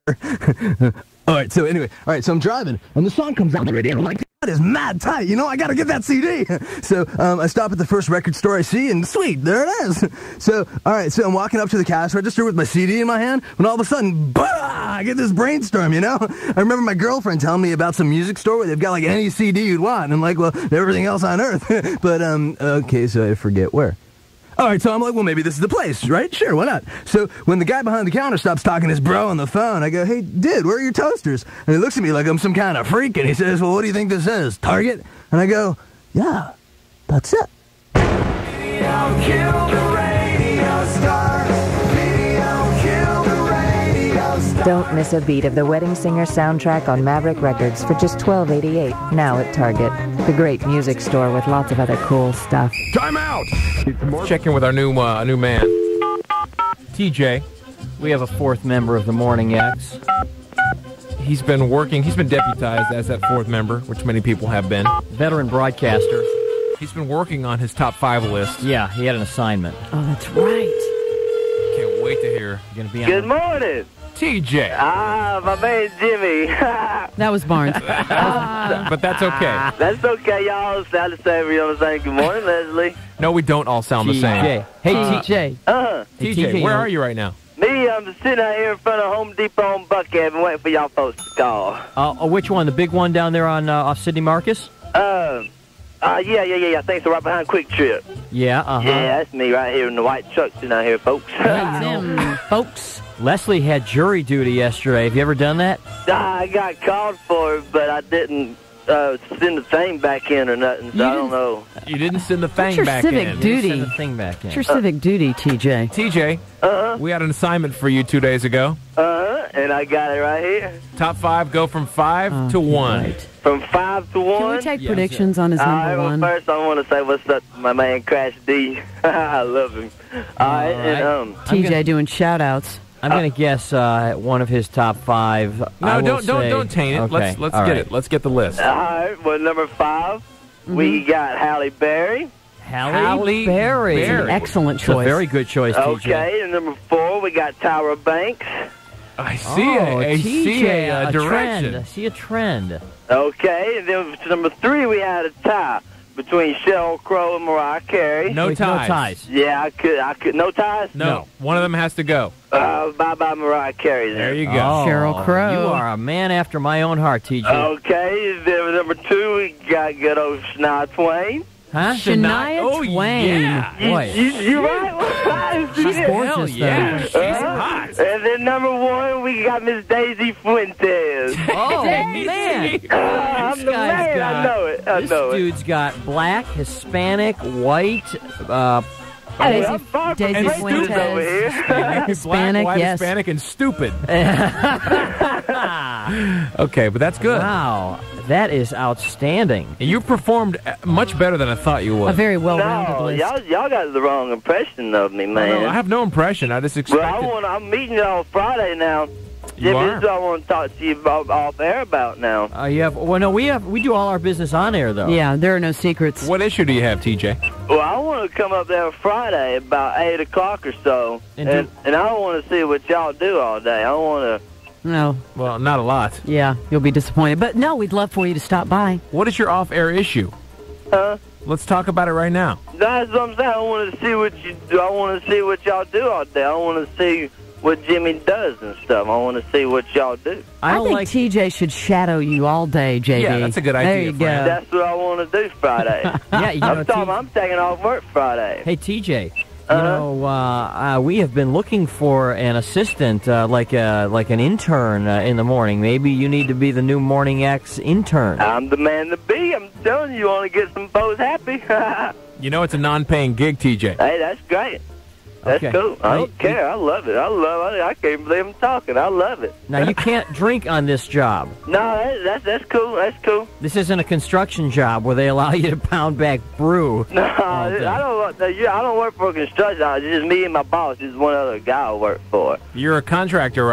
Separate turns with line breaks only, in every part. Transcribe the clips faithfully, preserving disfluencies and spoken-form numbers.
All right, so anyway, all right, so I'm driving, and the song comes on the radio, and I'm like, that is mad tight, you know, I gotta get that C D. So um, I stop at the first record store I see, and sweet, there it is. So, all right, so I'm walking up to the cash register with my C D in my hand, when all of a sudden, bah, I get this brainstorm, you know? I remember my girlfriend telling me about some music store where they've got, like, any C D you'd want, and I'm like, well, everything else on earth. But, um, okay, so I forget where. All right, so I'm like, well, maybe this is the place, right? Sure, why not? So when the guy behind the counter stops talking to his bro on the phone, I go, hey, dude, where are your toasters? And he looks at me like I'm some kind of freak, and he says, well, what do you think this is, Target? And I go, yeah, that's it. Video kill the radio star. Video kill the radio star.
Don't miss a beat of the Wedding Singer soundtrack on Maverick Records for just twelve eighty-eight, now at Target. The great music store with lots of other cool stuff.
Time out! Check in with our new uh, new man, T J.
We have a fourth member of the Morning X.
He's been working, he's been deputized as that fourth member, which many people have been.
Veteran broadcaster.
He's been working on his top five list.
Yeah, he had an assignment.
Oh, that's right.
Can't wait to hear.
You're gonna be
Good
on
morning.
T J.
Ah, my man Jimmy.
That was Barnes.
But that's okay.
That's okay, y'all. Sound the same. You know what I'm saying? Good morning, Leslie.
No, we don't all sound the same.
T J. Hey, T J.
Uh-huh.
T J,
T J,
where
you-
are you right now?
Me, I'm sitting out here in front of Home Depot in Buckhead waiting for y'all folks to call.
Uh, uh, which one? The big one down there on uh, off Sidney Marcus?
Uh, uh, yeah, yeah, yeah, yeah. I think so, right behind Quick Trip.
Yeah, uh-huh.
Yeah, that's me right here in the white truck sitting out here, folks.
Them folks.
Leslie had jury duty yesterday. Have you ever done that?
I got called for it, but I didn't uh, send the thing back in or nothing, so
You
I don't know.
You didn't send the thing
your
back
civic
in.
duty?
Send the thing back in.
What's your civic duty, T J?
T J,
Uh-huh,
we had an assignment for you two days ago.
uh-huh, and I got it right here.
Top five go from five
Oh,
to one.
right.
From five to one.
Can we take
Yes,
predictions on his
All right,
number
well,
one?
first I want to say what's up to my man Crash D. I love him. All right, and um,
T J
gonna-
doing shout-outs.
I'm going to guess uh, one of his top five.
No,
I will
don't don't
say-
don't taint it.
Okay,
Let's let's
all
get
right.
it. Let's get the list.
all right, well, number five, we got Halle Berry.
Halle,
Halle
Berry.
Berry.
Excellent
It's a
choice.
very good choice, T J.
Okay, and number four, we got Tyra Banks.
I see
Oh,
a, I
T
see
J,
a, uh,
a
direction.
trend. I see a trend.
Okay, and then to number three, we had a tie between Sheryl Crow and Mariah Carey.
No
Wait,
ties.
No ties.
Yeah, I could, I could, no ties.
No,
No.
one of them has to go.
Uh, bye bye Mariah Carey. Then.
There you go.
Oh,
Sheryl Crow.
You are a man after my own heart, T J.
Okay, then number two, we got good old Shania Twain.
Huh?
Shania
Oh,
Twain.
yeah.
Boy.
You, you right?
She's
Yeah.
gorgeous,
Hell
though.
yeah. She's
Uh-huh.
hot.
And then number one, we got Miss Daisy Fuentes.
Oh, man.
I'm
This
the
guy's
man.
got-
I know it. I
This
know it.
dude's got black, Hispanic, white, uh,
Hey,
Daisy-
I'm far from
Daisy
racist
Fuentes.
over here.
Hispanic,
Black, white,
yes.
Hispanic, and stupid. Okay, but that's good.
wow. That is outstanding.
And you performed uh, much better than I thought you would.
A very well-rounded
No,
list.
y'all, y'all got the wrong impression of me, man.
No, I have no impression. I just
well, I
expected.
want. I'm meeting y'all Friday now.
You
Jimmy,
are?
this is what I want to talk to you about off air about now.
Uh, you have, well, no, we have, we do all our business on air, though.
Yeah, there are no secrets.
What issue do you have, T J?
Well, I want to come up there Friday about eight o'clock or so,
And
and
do-
and, I want to see what y'all do all day. I want to.
No,
Well, not a lot.
yeah, you'll be disappointed. But no, we'd love for you to stop by.
What is your off-air issue?
Huh?
Let's talk about it right now.
That's what I'm saying. I want to see what you do. I want to see what y'all do all day. I want to see what Jimmy does and stuff. I want to see what y'all do.
I
I,
don't
think
like.
T J should shadow you all day, J B.
Yeah, that's a good
There
idea,
you go.
Fran.
That's what I want to do Friday.
yeah, you know,
I'm talking.
T-
I'm taking off work Friday.
hey, T J.
Uh-huh.
You know, uh, uh, we have been looking for an assistant, uh, like a like an intern uh, in the morning. Maybe you need to be the new Morning X intern.
I'm the man to be. I'm telling you, you want to get some folks happy. hey,
You know it's a non-paying gig, T J.
that's great. That's
Okay.
cool. I
Hey,
don't care. I love it. I love it. I can't believe I'm talking. I love it.
Now, you can't drink on this job.
No, that, that's that's cool. That's cool.
This isn't a construction job where they allow you to pound back brew.
No,
all day.
I don't. no, yeah, I don't work for a construction. It's just me and my boss. There's one other guy I work for.
You're a contractor, right?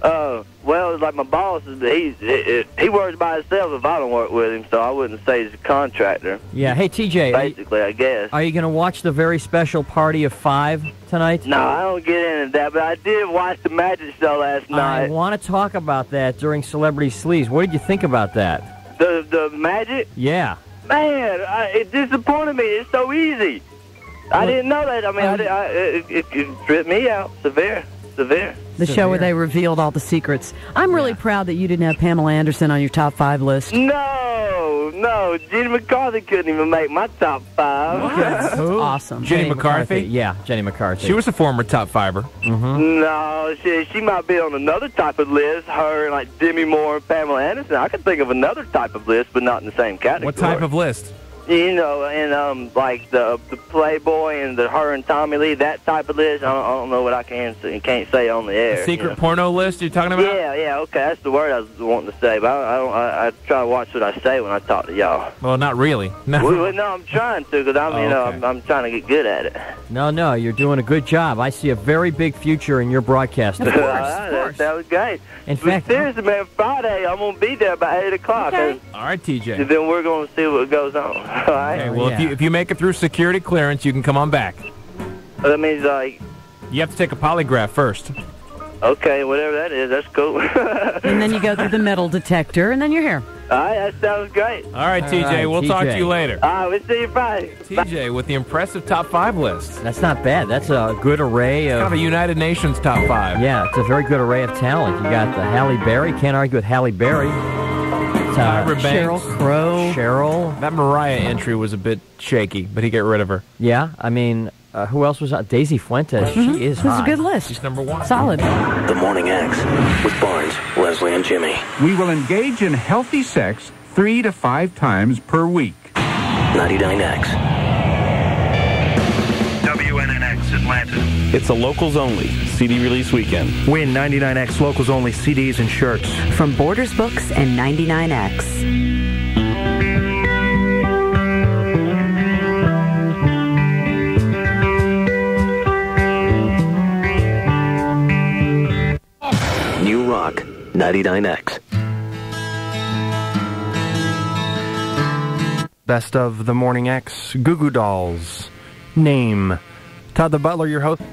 Uh, well, it's like my boss, he's, he, he works by himself if I don't work with him, so I wouldn't say he's a contractor.
Yeah. Hey, T J.
Basically,
are you,
I guess.
Are you going to watch the very special Party of Five tonight?
No, I don't get into that, but I did watch the magic show last night.
I want to talk about that during Celebrity Sleaze. What did you think about that?
The the magic?
Yeah.
Man, I, it disappointed me. It's so easy. I didn't know that. I mean, I,
Um,
did- I, it, it, it tripped me out. Severe. Severe.
The show where they revealed all the secrets. I'm really
Yeah.
proud that you didn't have Pamela Anderson on your top five list.
No, no. Jenny McCarthy couldn't even make my top five.
That's
Who?
awesome.
Jenny McCarthy?
Yeah, Jenny McCarthy.
She was a former top fiver.
No, she, she might be on another type of list. Her and like Demi Moore and Pamela Anderson. I could think of another type of list, but not in the same category.
What type of list?
You know, and um, like the the Playboy and the her and Tommy Lee, that type of list. I don't, I don't know what I can say, can't say on the air.
Secret
you know.
porno list you're talking about?
Yeah, yeah, okay, that's the word I was wanting to say. But I, I don't. I, I try to watch what I say when I talk to y'all.
Well, not really. No.
Well, well, no, I'm trying to, because I'm,
Oh,
you know,
okay.
I'm, I'm trying to get good at it.
No, no, you're doing a good job. I see a very big future in your broadcasting.
Of course,
All
of
right,
course.
That, that was great.
In
But
fact-
seriously, man, Friday I'm gonna be there about eight o'clock.
Okay.
And
All right, T J.
then we're gonna see what goes on. All right.
Okay, well, if
yeah.
you if you make it through security clearance, you can come on back.
That means like,
You have to take a polygraph first.
okay, whatever that is, that's cool.
And then you go through the metal detector, and then you're here.
All right, that sounds great.
All right, T J.
right,
we'll talk
T J.
to you later.
All right, we'll see you Friday.
T J with the impressive top five list.
That's not bad. That's a good array
Kind
of...
of a United Nations top five.
Yeah, it's a very good array of talent. You got the Halle Berry. Can't argue with Halle Berry. It's, uh,
Tyra
Cheryl
Banks.
Crow.
Cheryl.
That Mariah entry was a bit shaky, but he got rid of her.
Yeah, I mean, uh, who else was on? Daisy Fuentes. She is
This is a
hot.
good list.
She's number one.
Solid.
The Morning X with Barnes, Leslie, and Jimmy.
We will engage in healthy sex three to five times per week.
ninety-nine X.
W N N X Atlanta.
It's a locals only C D release weekend.
Win ninety-nine X locals only C Ds and shirts.
From Borders Books and ninety-nine X.
New Rock, ninety-nine X.
Best of the Morning X, Goo Goo Dolls. Name. Todd the Butler, your host.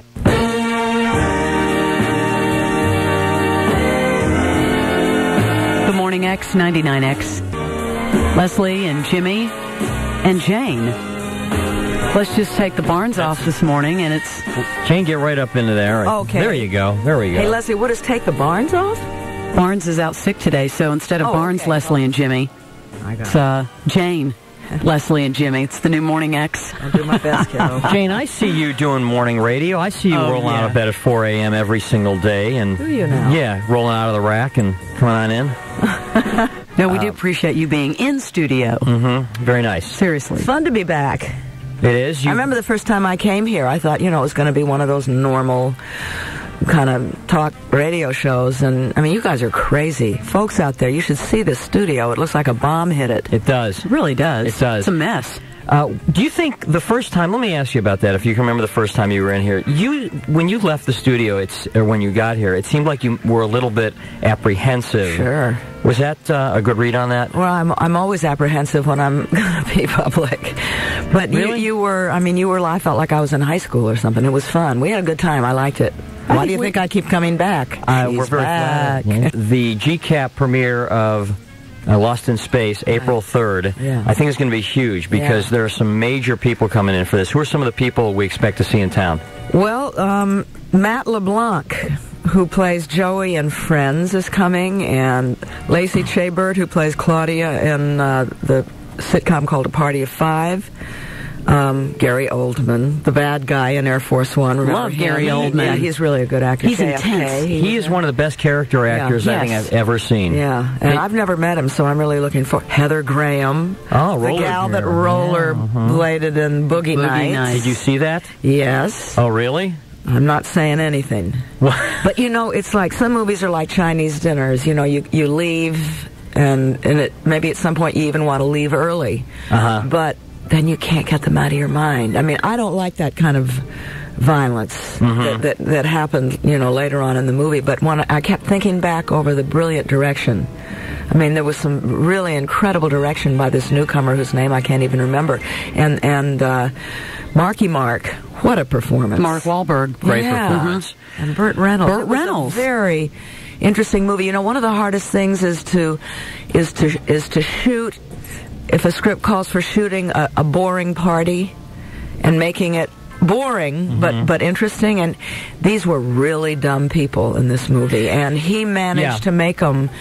The Morning X, ninety-nine X. Leslie and Jimmy and Jane. Let's just take the Barnes off this morning, and it's...
Jane, get right up into there.
Okay.
There you go. There we go.
Hey, Leslie, what does take the Barnes off?
Barnes is out sick today, so instead of
Oh,
Barnes,
okay.
Leslie, and Jimmy,
I got
it's uh, Jane, Leslie, and Jimmy. It's the new Morning X.
I'll do my best, kiddo.
Jane, I see you doing morning radio. I see you
Oh,
rolling out
yeah.
of bed at four a.m. every single day. And
Do you now?
Yeah, rolling out of the rack and coming on in.
No, we do appreciate you being in studio.
Mm-hmm. Very nice.
Seriously.
Fun to be back.
It is. You,
I remember the first time I came here, I thought, you know, it was going to be one of those normal kind of talk radio shows. And, I mean, you guys are crazy. Folks out there, you should see this studio. It looks like a bomb hit it.
It does.
It really does.
It does.
It's a mess.
Uh, do you think the first time? Let me ask you about that. If you can remember the first time you were in here, you when you left the studio, it's or when you got here, it seemed like you were a little bit apprehensive.
Sure.
Was that uh, a good read on that?
Well, I'm I'm always apprehensive when I'm going to be public. But
Really?
you, you were, I mean, you were, I felt like I was in high school or something. It was fun. We had a good time. I liked it. Why
think
do you
we-
think I keep coming back?
Uh,
She's
we're very
back.
glad. The G CAP premiere of uh, Lost in Space, April third,
Yeah.
I think is going to be huge because
Yeah.
there are some major people coming in for this. Who are some of the people we expect to see in town?
Well, um, Matt LeBlanc, who plays Joey in Friends, is coming, and Lacey Chabert, who plays Claudia in uh, the sitcom called A Party of Five. Um, Gary Oldman, the bad guy in Air Force One. Remember
Love
him?
Gary Oldman.
Yeah, he's really a good actor.
He's
J F K,
intense.
He is one of the best character actors I think
Yes.
I've ever seen.
Yeah, and
Hey-
I've never met him, so I'm really looking for Heather Graham.
Oh,
the
roller
gal that
girl.
roller bladed in Boogie,
Boogie
Nights.
Nights.
Did you see that?
Yes.
Oh, really?
I'm not saying anything. But, you know, it's like some movies are like Chinese dinners. You know, you, you leave, and, and it, maybe at some point you even want to leave early.
Uh-huh.
But then you can't get them out of your mind. I mean, I don't like that kind of violence
Mm-hmm.
that, that that happened, you know, later on in the movie. But when I kept thinking back over the brilliant direction, I mean, there was some really incredible direction by this newcomer whose name I can't even remember, and and uh, Marky Mark. What a performance!
Mark Wahlberg,
Great
yeah.
performance.
And Burt Reynolds.
Burt
It was a
Reynolds.
very interesting movie. You know, one of the hardest things is to is to is to shoot. If a script calls for shooting a, a boring party and making it boring
Mm-hmm.
but but interesting, and these were really dumb people in this movie, and he managed
Yeah.
to make them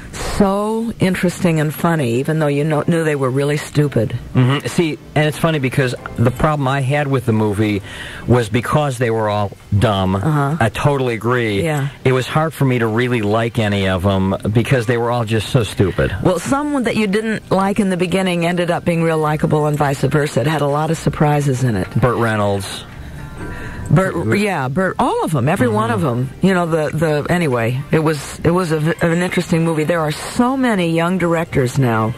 so interesting and funny, even though you know, knew they were really stupid.
Mm-hmm. See, and it's funny because the problem I had with the movie was because they were all dumb.
Uh-huh.
I totally agree.
Yeah.
It was hard for me to really like any of them because they were all just so stupid.
Well, some that you didn't like in the beginning ended up being real likable, and vice versa. It had a lot of surprises in it.
Burt Reynolds.
Burt, yeah, Burt, all of them, every
Mm-hmm.
one of them. You know, the the anyway, it was it was a, an interesting movie. There are so many young directors now.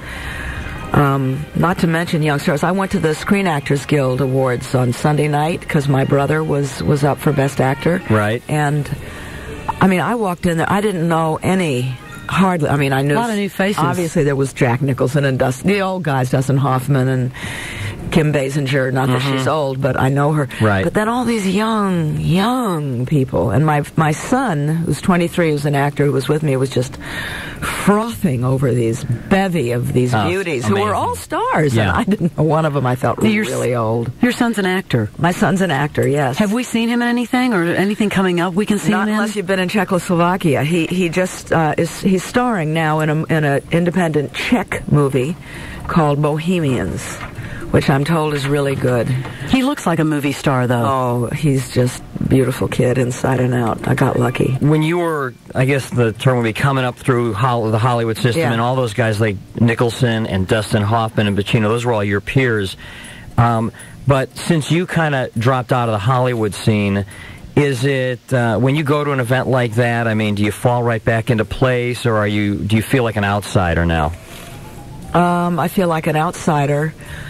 Um, not to mention young stars. I went to the Screen Actors Guild Awards on Sunday night because my brother was was up for Best Actor.
Right.
And I mean, I walked in there. I didn't know any. Hardly. I mean, I knew
A lot of new faces.
Obviously, there was Jack Nicholson and Dustin, the old guys, Dustin Hoffman and Kim Basinger. Not that she's old, but I know her.
Right.
But then all these young, young people, and my my son, who's twenty-three, who's an actor, who was with me, was just frothing over these bevy of these
Oh,
beauties who were
amazing.
all stars.
Yeah.
And I didn't know one of them. I felt
Your-
really old.
Your son's an actor.
My son's an actor. Yes.
Have we seen him in anything or anything coming up we can see
Not
him in?
unless you've been in Czechoslovakia. He he just uh, is he's starring now in a in an independent Czech movie called Bohemians, which I'm told is really good.
He looks like a movie star, though.
Oh, he's just beautiful kid inside and out. I got lucky.
When you were, I guess the term would be coming up through Hol- the Hollywood system,
Yeah.
and all those guys like Nicholson and Dustin Hoffman and Pacino, those were all your peers. Um, but since you kind of dropped out of the Hollywood scene, is it uh, when you go to an event like that? I mean, do you fall right back into place, or are you? Do you feel like an outsider now?
Um, I feel like an outsider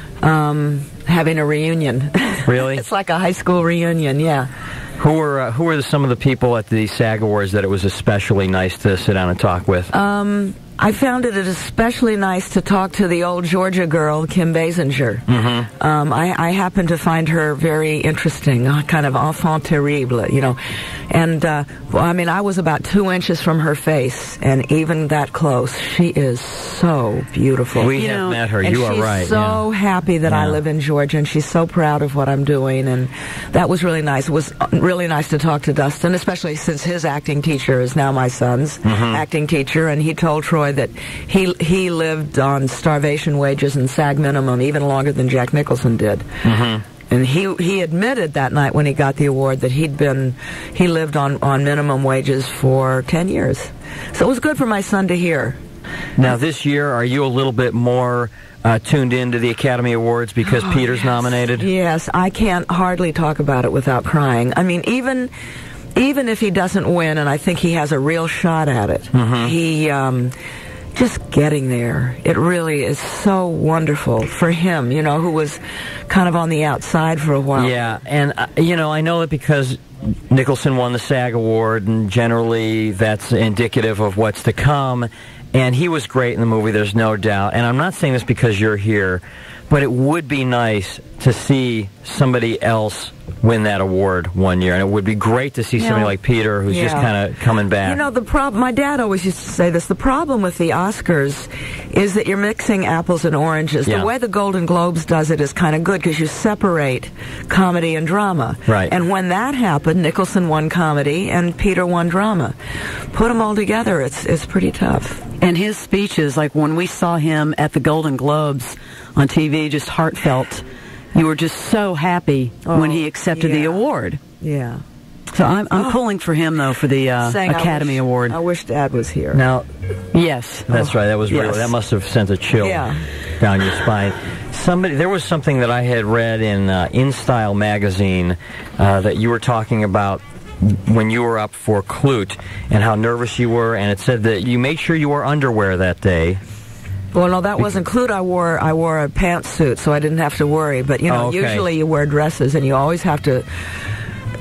um, having a reunion.
Really?
It's like a high school reunion. Yeah.
Who were uh, who were some of the people at the SAG Awards that it was especially nice to sit down and talk with?
Um, I found it especially nice to talk to the old Georgia girl, Kim Basinger.
Mm-hmm.
Um, I, I happened to find her very interesting, uh, kind of enfant terrible, you know. And, uh, well, I mean, I was about two inches from her face, and even that close, she is so beautiful.
We
You
have
know,
met her.
And
You are
she's
right.
so
yeah.
happy that I
Yeah.
live in Georgia, and she's so proud of what I'm doing, and that was really nice. It was really nice to talk to Dustin, especially since his acting teacher is now my son's
Mm-hmm.
acting teacher, and he told Troy that he he lived on starvation wages and SAG minimum even longer than Jack Nicholson did.
Mm-hmm.
And he he admitted that night when he got the award that he'd been he lived on, on minimum wages for ten years. So it was good for my son to hear.
Now, this year, are you a little bit more uh, tuned into the Academy Awards because
Oh,
Peter's
yes.
nominated?
Yes, I can't hardly talk about it without crying. I mean, even even if he doesn't win, and I think he has a real shot at it,
Mm-hmm.
he um, just getting there. It really is so wonderful for him, you know, who was kind of on the outside for a while.
Yeah, and, uh, you know, I know that because Nicholson won the SAG Award, and generally that's indicative of what's to come, and he was great in the movie, there's no doubt. And I'm not saying this because you're here, but it would be nice to see somebody else win that award one year, and it would be great to see somebody
Yeah.
like Peter, who's just
Yeah.
kind of coming back.
You know, the problem, my dad always used to say this, the problem with the Oscars is that you're mixing apples and oranges.
Yeah.
The way the Golden Globes does it is kind of good because you separate comedy and drama.
Right.
And when that happened, Nicholson won comedy and Peter won drama. Put them all together, it's it's pretty tough.
And his speeches, like when we saw him at the Golden Globes on T V, just heartfelt. You were just so happy
Oh,
when he accepted the
yeah.
award.
Yeah.
So I'm, I'm
Oh.
pulling for him, though, for the uh,
Saying I
Academy
wish-
Award.
I wish Dad was here.
Now,
Yes.
that's right. That was
Yes.
really, that must have sent a chill
Yeah.
down your spine. Somebody, there was something that I had read in uh, In Style magazine uh, that you were talking about when you were up for Clute and how nervous you were, and it said that you made sure you wore underwear that day.
Well, no, that wasn't Clute. I wore I wore a pantsuit, so I didn't have to worry. But you know,
Oh, okay.
usually you wear dresses, and you always have to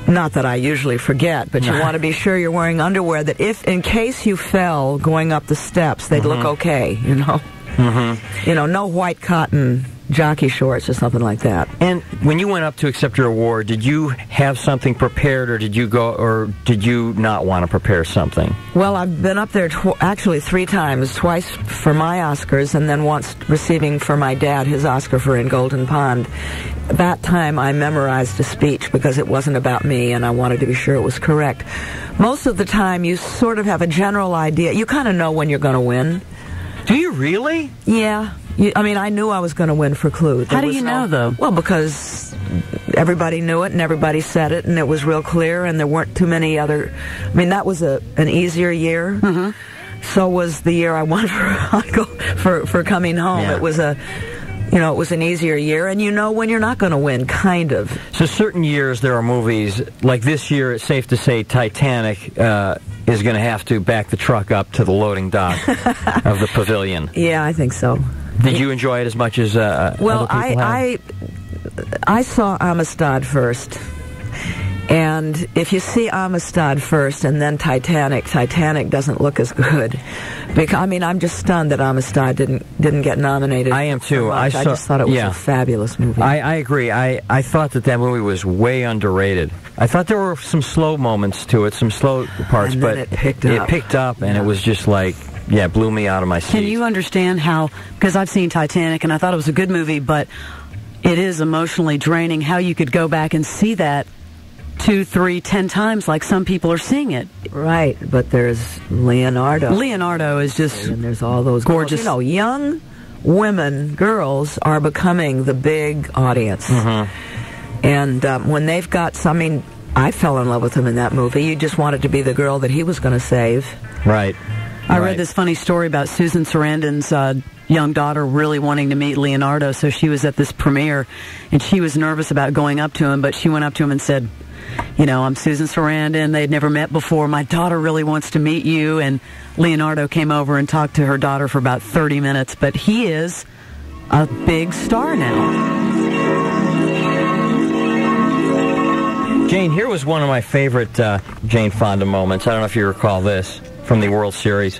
Not that I usually forget, but you want to be sure you're wearing underwear that if, in case you fell going up the steps, they'd
Mm-hmm.
look okay, you know?
Mm-hmm.
You know, no white cotton jockey shorts or something like that.
And when you went up to accept your award, did you have something prepared, or did you go, or did you not want to prepare something?
Well, I've been up there tw- actually three times, twice for my Oscars, and then once receiving for my dad his Oscar for In Golden Pond. That time I memorized a speech because it wasn't about me, and I wanted to be sure it was correct. Most of the time, you sort of have a general idea. You kind of know when you're going to win.
Do you really?
Yeah. You, I mean, I knew I was going to win for Clue. There
How do
was
you
no-
know, though?
Well, because everybody knew it and everybody said it, and it was real clear, and there weren't too many other... I mean, that was a an easier year.
Mm-hmm.
So was the year I won for for, for Coming Home.
Yeah.
It was a... You know, it was an easier year, and you know when you're not going to win, kind of.
So certain years there are movies, like this year, it's safe to say Titanic uh, is going to have to back the truck up to the loading dock of the pavilion.
Yeah, I think so.
Did you enjoy it as much as uh,
Well,
other people
I,
have?
I I saw Amistad first. And if you see Amistad first and then Titanic, Titanic doesn't look as good. Because, I mean, I'm just stunned that Amistad didn't didn't get nominated.
I am too.
so
I,
much.
saw,
I just thought it was
yeah.
a fabulous movie.
I, I agree. I, I thought that that movie was way underrated. I thought there were some slow moments to it, some slow parts,
And
but
then it picked
it
up.
picked up, and it was just like, yeah, blew me out of my seat.
Can you understand how, because I've seen Titanic and I thought it was a good movie, but it is emotionally draining, how you could go back and see that two, three, ten times like some people are seeing it.
Right, but there's Leonardo.
Leonardo is just
and there's all those
gorgeous.
Girls. You know, young women, girls, are becoming the big audience.
Mm-hmm.
And um, when they've got some, I mean, I fell in love with him in that movie. You just wanted to be the girl that he was going to save.
Right.
I
right.
read this funny story about Susan Sarandon's uh, young daughter really wanting to meet Leonardo, so she was at this premiere, and she was nervous about going up to him, but she went up to him and said, you know, I'm Susan Sarandon. They'd never met before. My daughter really wants to meet you. And Leonardo came over and talked to her daughter for about thirty minutes. But he is a big star now.
Jane, here was one of my favorite uh, Jane Fonda moments. I don't know if you recall this from the World Series.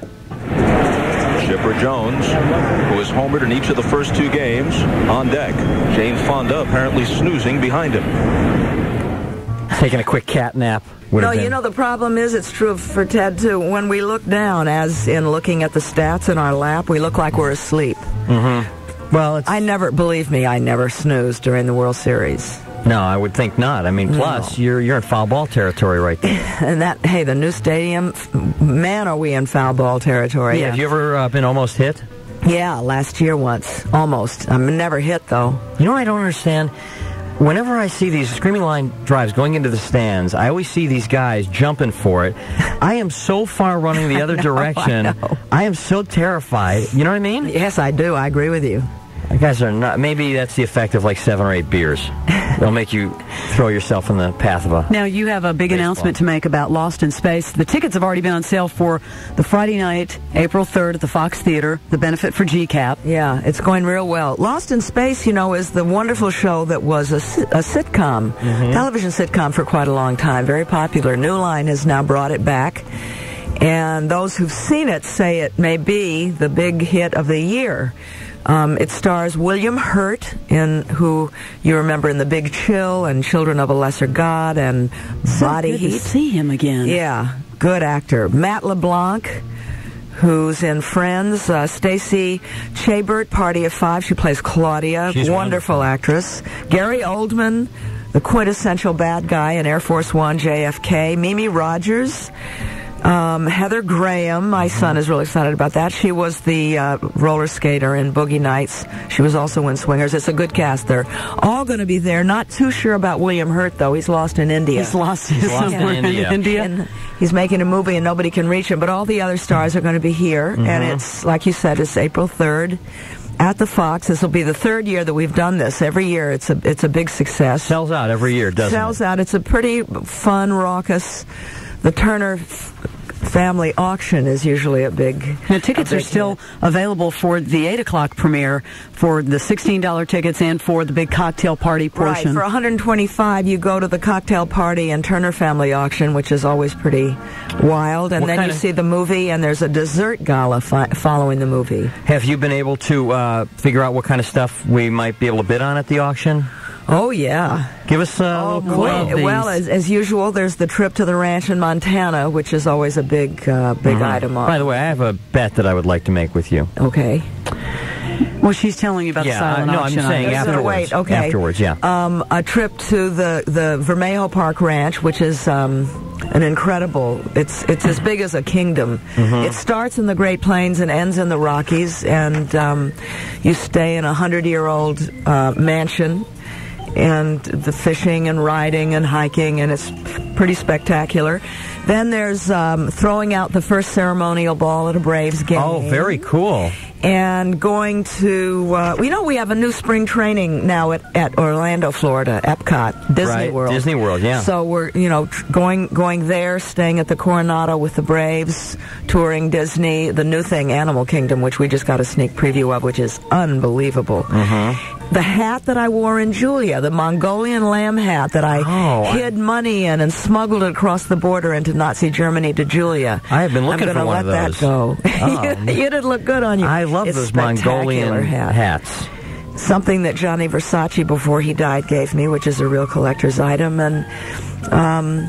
Chipper Jones, who has homered in each of the first two games, on deck. Jane Fonda apparently snoozing behind him.
Taking a quick cat nap.
No, you know, the problem is, it's true for Ted, too. When we look down, as in looking at the stats in our lap, we look like we're asleep.
Mm-hmm. Well, it's...
I never, believe me, I never snoozed during the World Series.
No, I would think not. I mean, plus,
No.
you're you're in foul ball territory right there.
And that, hey, the new stadium, man, are we in foul ball territory.
Yeah. Have you ever uh, been almost hit?
Yeah, last year once. Almost. I'm never hit, though.
You know what I don't understand? Whenever I see these screaming line drives going into the stands, I always see these guys jumping for it. I am so far running the other
know,
direction.
I know.
I am so terrified. You know what I mean?
Yes, I do. I agree with you.
You guys are not. Maybe that's the effect of like seven or eight beers. They'll make you throw yourself in the path of a...
Now, you have a big
baseball.
announcement to make about Lost in Space. The tickets have already been on sale for the Friday night, April third at the Fox Theater, the benefit for G CAP.
Yeah, it's going real well. Lost in Space, you know, is the wonderful show that was a, si- a sitcom,
Mm-hmm.
television sitcom for quite a long time. Very popular. New Line has now brought it back. And those who've seen it say it may be the big hit of the year. Um, it stars William Hurt, in who you remember in The Big Chill and Children of a Lesser God and
So
Body
good
Heat.
to see him again.
Yeah, good actor. Matt LeBlanc, who's in Friends. Uh, Stacey Chabert, Party of Five. She plays Claudia.
She's
wonderful,
wonderful.
actress. Gary Oldman, the quintessential bad guy in Air Force One, J F K. Mimi Rogers. Um, Heather Graham, my son is really excited about that. She was the uh, roller skater in Boogie Nights. She was also in Swingers. It's a good cast. They're all going to be there. Not too sure about William Hurt, though. He's lost in India.
He's lost,
He's lost in
somewhere in
India.
India.
And he's making a movie and nobody can reach him. But all the other stars are going to be here.
Mm-hmm.
And it's, like you said, it's April third at the Fox. This will be the third year that we've done this. Every year it's a, it's a big success.
Sells out every year, doesn't
Sells
it?
out. It's a pretty fun, raucous. The Turner f- family auction is usually a big.
Now, tickets
a
are
big
still
hit.
available for the eight o'clock premiere for the sixteen dollar tickets and for the big cocktail party portion.
Right, for one hundred twenty-five, you go to the cocktail party and Turner Family Auction, which is always pretty wild, and
What
then you
kinda-
see the movie, and there's a dessert gala fi- following the movie.
Have you been able to uh, figure out what kind of stuff we might be able to bid on at the auction?
Oh, yeah.
Give us a
Oh,
little
boy.
clue.
Well, as, as usual, there's the trip to the ranch in Montana, which is always a big, uh, big
Mhm.
item on.
By the way, I have a bet that I would like to make with you.
Okay.
Well, she's telling you about
Yeah,
the silent
uh, no, I'm
auction.
saying
items.
afterwards.
Wait, okay.
Afterwards, yeah.
Um, a trip to the, the Vermejo Park Ranch, which is um, an incredible, it's it's as big as a kingdom.
Mhm.
It starts in the Great Plains and ends in the Rockies, and um, you stay in a hundred-year-old uh, mansion, and the fishing and riding and hiking, and it's pretty spectacular. Then there's um, throwing out the first ceremonial ball at a Braves game.
Oh, very cool.
And going to, uh, you know, we have a new spring training now at, at Orlando, Florida, Epcot, Disney
Right,
World.
Disney World, yeah.
So we're, you know, tr- going going there, staying at the Coronado with the Braves, touring Disney, the new thing, Animal Kingdom, which we just got a sneak preview of, which is unbelievable.
Mm-hmm.
The hat that I wore in Julia, the Mongolian lamb hat that I
Oh, I-
hid money in and smuggled it across the border into Nazi Germany to Julia.
I have been looking
I'm
for
gonna
one
let
of those.
that go.
Oh.
You did look good on you.
I love
It's
those
spectacular
Mongolian
hat.
hats.
Something that Gianni Versace, before he died, gave me, which is a real collector's item. And um,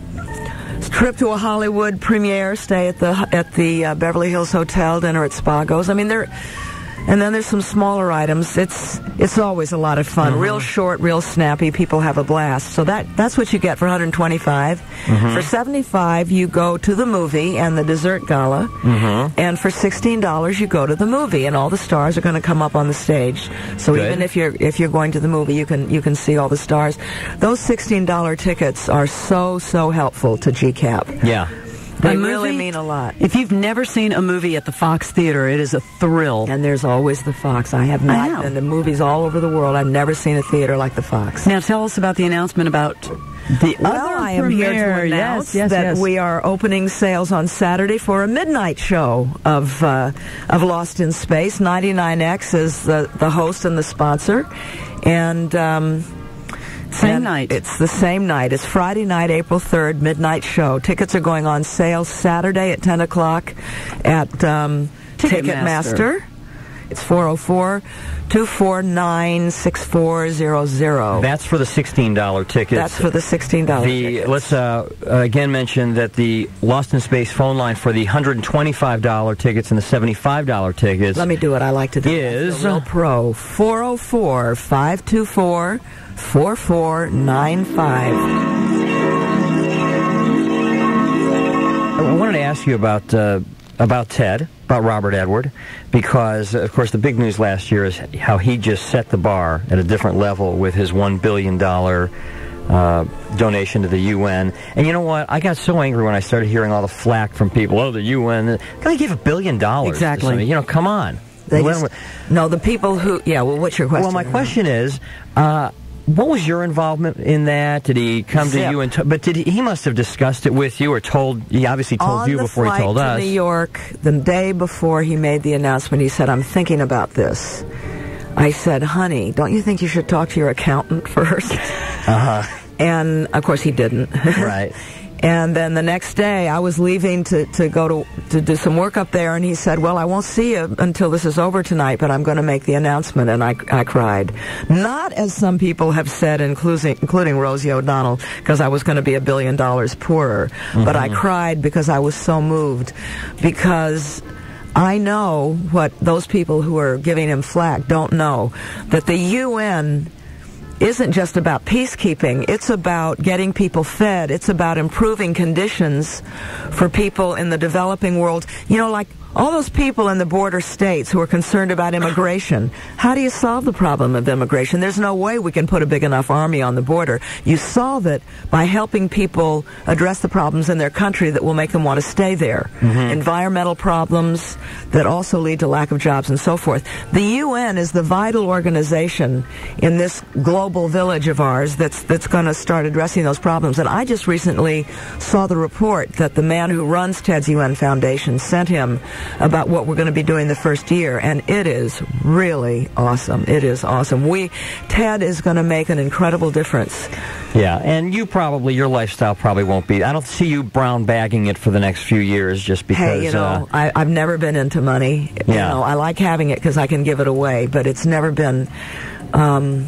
trip to a Hollywood premiere, stay at the at the uh, Beverly Hills Hotel, dinner at Spago's. I mean, there. And then there's some smaller items. It's it's always a lot of fun.
Mm-hmm.
Real short, real snappy. People have a blast. So that that's what you get for one hundred twenty-five.
Mhm.
For seventy-five, you go to the movie and the dessert gala.
Mm-hmm.
And for sixteen dollars, you go to the movie, and all the stars are going to come up on the stage. So
Good.
even if you're if you're going to the movie, you can you can see all the stars. Those sixteen dollar tickets are so so helpful to G CAP.
Yeah.
They
A
really
movie-
mean a lot.
If you've never seen a movie at the Fox Theater, it is a thrill.
And there's always the Fox. I have
I
not
know.
been to movies all over the world. I've never seen a theater like the Fox.
Now tell us about the announcement about the
Well,
other
I am
premiere.
here to announce
yes, yes,
that
yes.
we are opening sales on Saturday for a midnight show of uh, of Lost in Space. ninety-nine X is the, the host and the sponsor. And... Um,
Same
and
night.
It's the same night. It's Friday night, April third, midnight show. Tickets are going on sale Saturday at ten o'clock at um,
Ticketmaster.
Ticketmaster. It's four oh four, two four nine, six four zero zero.
That's for the sixteen dollar tickets.
That's for the sixteen dollar
The,
tickets.
let's uh, uh, again mention that the Lost in Space phone line for the one hundred twenty-five dollar tickets and the seventy-five dollar tickets
Let me do it. I like to do it.
is
Real Pro. four oh four, five two four, four four nine five.
I wanted to ask you about uh, about Ted, about Robert Edward, because, of course, the big news last year is how he just set the bar at a different level with his one billion dollars uh, donation to the U N. And you know what? I got so angry when I started hearing all the flack from people. Oh, the U N. The guy gave a billion dollars. to
Exactly.
somebody. You know, come on.
They
When-
just, no, the people who... Yeah, well, what's your question?
Well, my question is... Uh, what was your involvement in that? Did he come
Zip.
to you and... T- but did he, he must have discussed it with you or told... He obviously told
On
you
the
before he
flight
told
to
us.
New York, the day before he made the announcement, he said, I'm thinking about this. I said, honey, don't you think you should talk to your accountant first?
Uh-huh.
And, of course, he didn't.
Right.
And then the next day, I was leaving to, to go to to do some work up there, and he said, well, I won't see you until this is over tonight, but I'm going to make the announcement. And I, I cried. Not as some people have said, including, including Rosie O'Donnell, because I was going to be a billion dollars poorer. Mm-hmm. But I cried because I was so moved, because I know what those people who are giving him flack don't know, that the U N isn't just about peacekeeping. It's about getting people fed. It's about improving conditions for people in the developing world. You know, like all those people in the border states who are concerned about immigration, how do you solve the problem of immigration? There's no way we can put a big enough army on the border. You solve it by helping people address the problems in their country that will make them want to stay there. Mm-hmm. Environmental problems that also lead to lack of jobs and so forth. The U N is the vital organization in this global village of ours that's that's going to start addressing those problems. And I just recently saw the report that the man who runs Ted's U N Foundation sent him about what we're going to be doing the first year, and it is really awesome. It is awesome. We, Ted is going to make an incredible difference.
Yeah, and you probably, your lifestyle probably won't be, I don't see you brown bagging it for the next few years just because...
Hey, you know, uh, I, I've never been into money.
Yeah.
You know, I like having it because I can give it away, but it's never been... Um,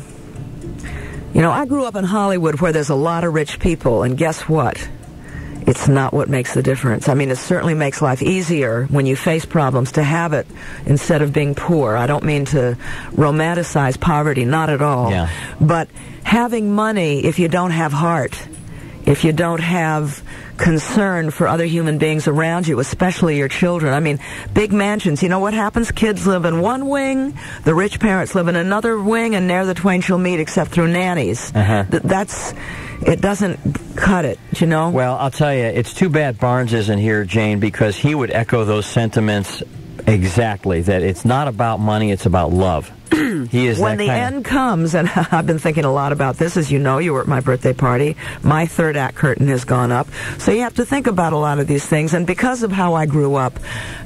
you know, I grew up in Hollywood where there's a lot of rich people, and guess what? It's not what makes the difference. I mean, it certainly makes life easier when you face problems to have it instead of being poor. I don't mean to romanticize poverty, not at all.
Yeah.
But having money, if you don't have heart, if you don't have concern for other human beings around you, especially your children. I mean, big mansions, you know what happens? Kids live in one wing, the rich parents live in another wing, and ne'er the twain shall meet except through nannies.
Uh-huh.
Th- that's... It doesn't cut it, you know?
Well, I'll tell you, it's too bad Barnes isn't here, Jane, because he would echo those sentiments exactly, that it's not about money, it's about love. He is
when
that
the
kind
end comes, and I've been thinking a lot about this, as you know, you were at my birthday party. My third act curtain has gone up. So you have to think about a lot of these things. And because of how I grew up,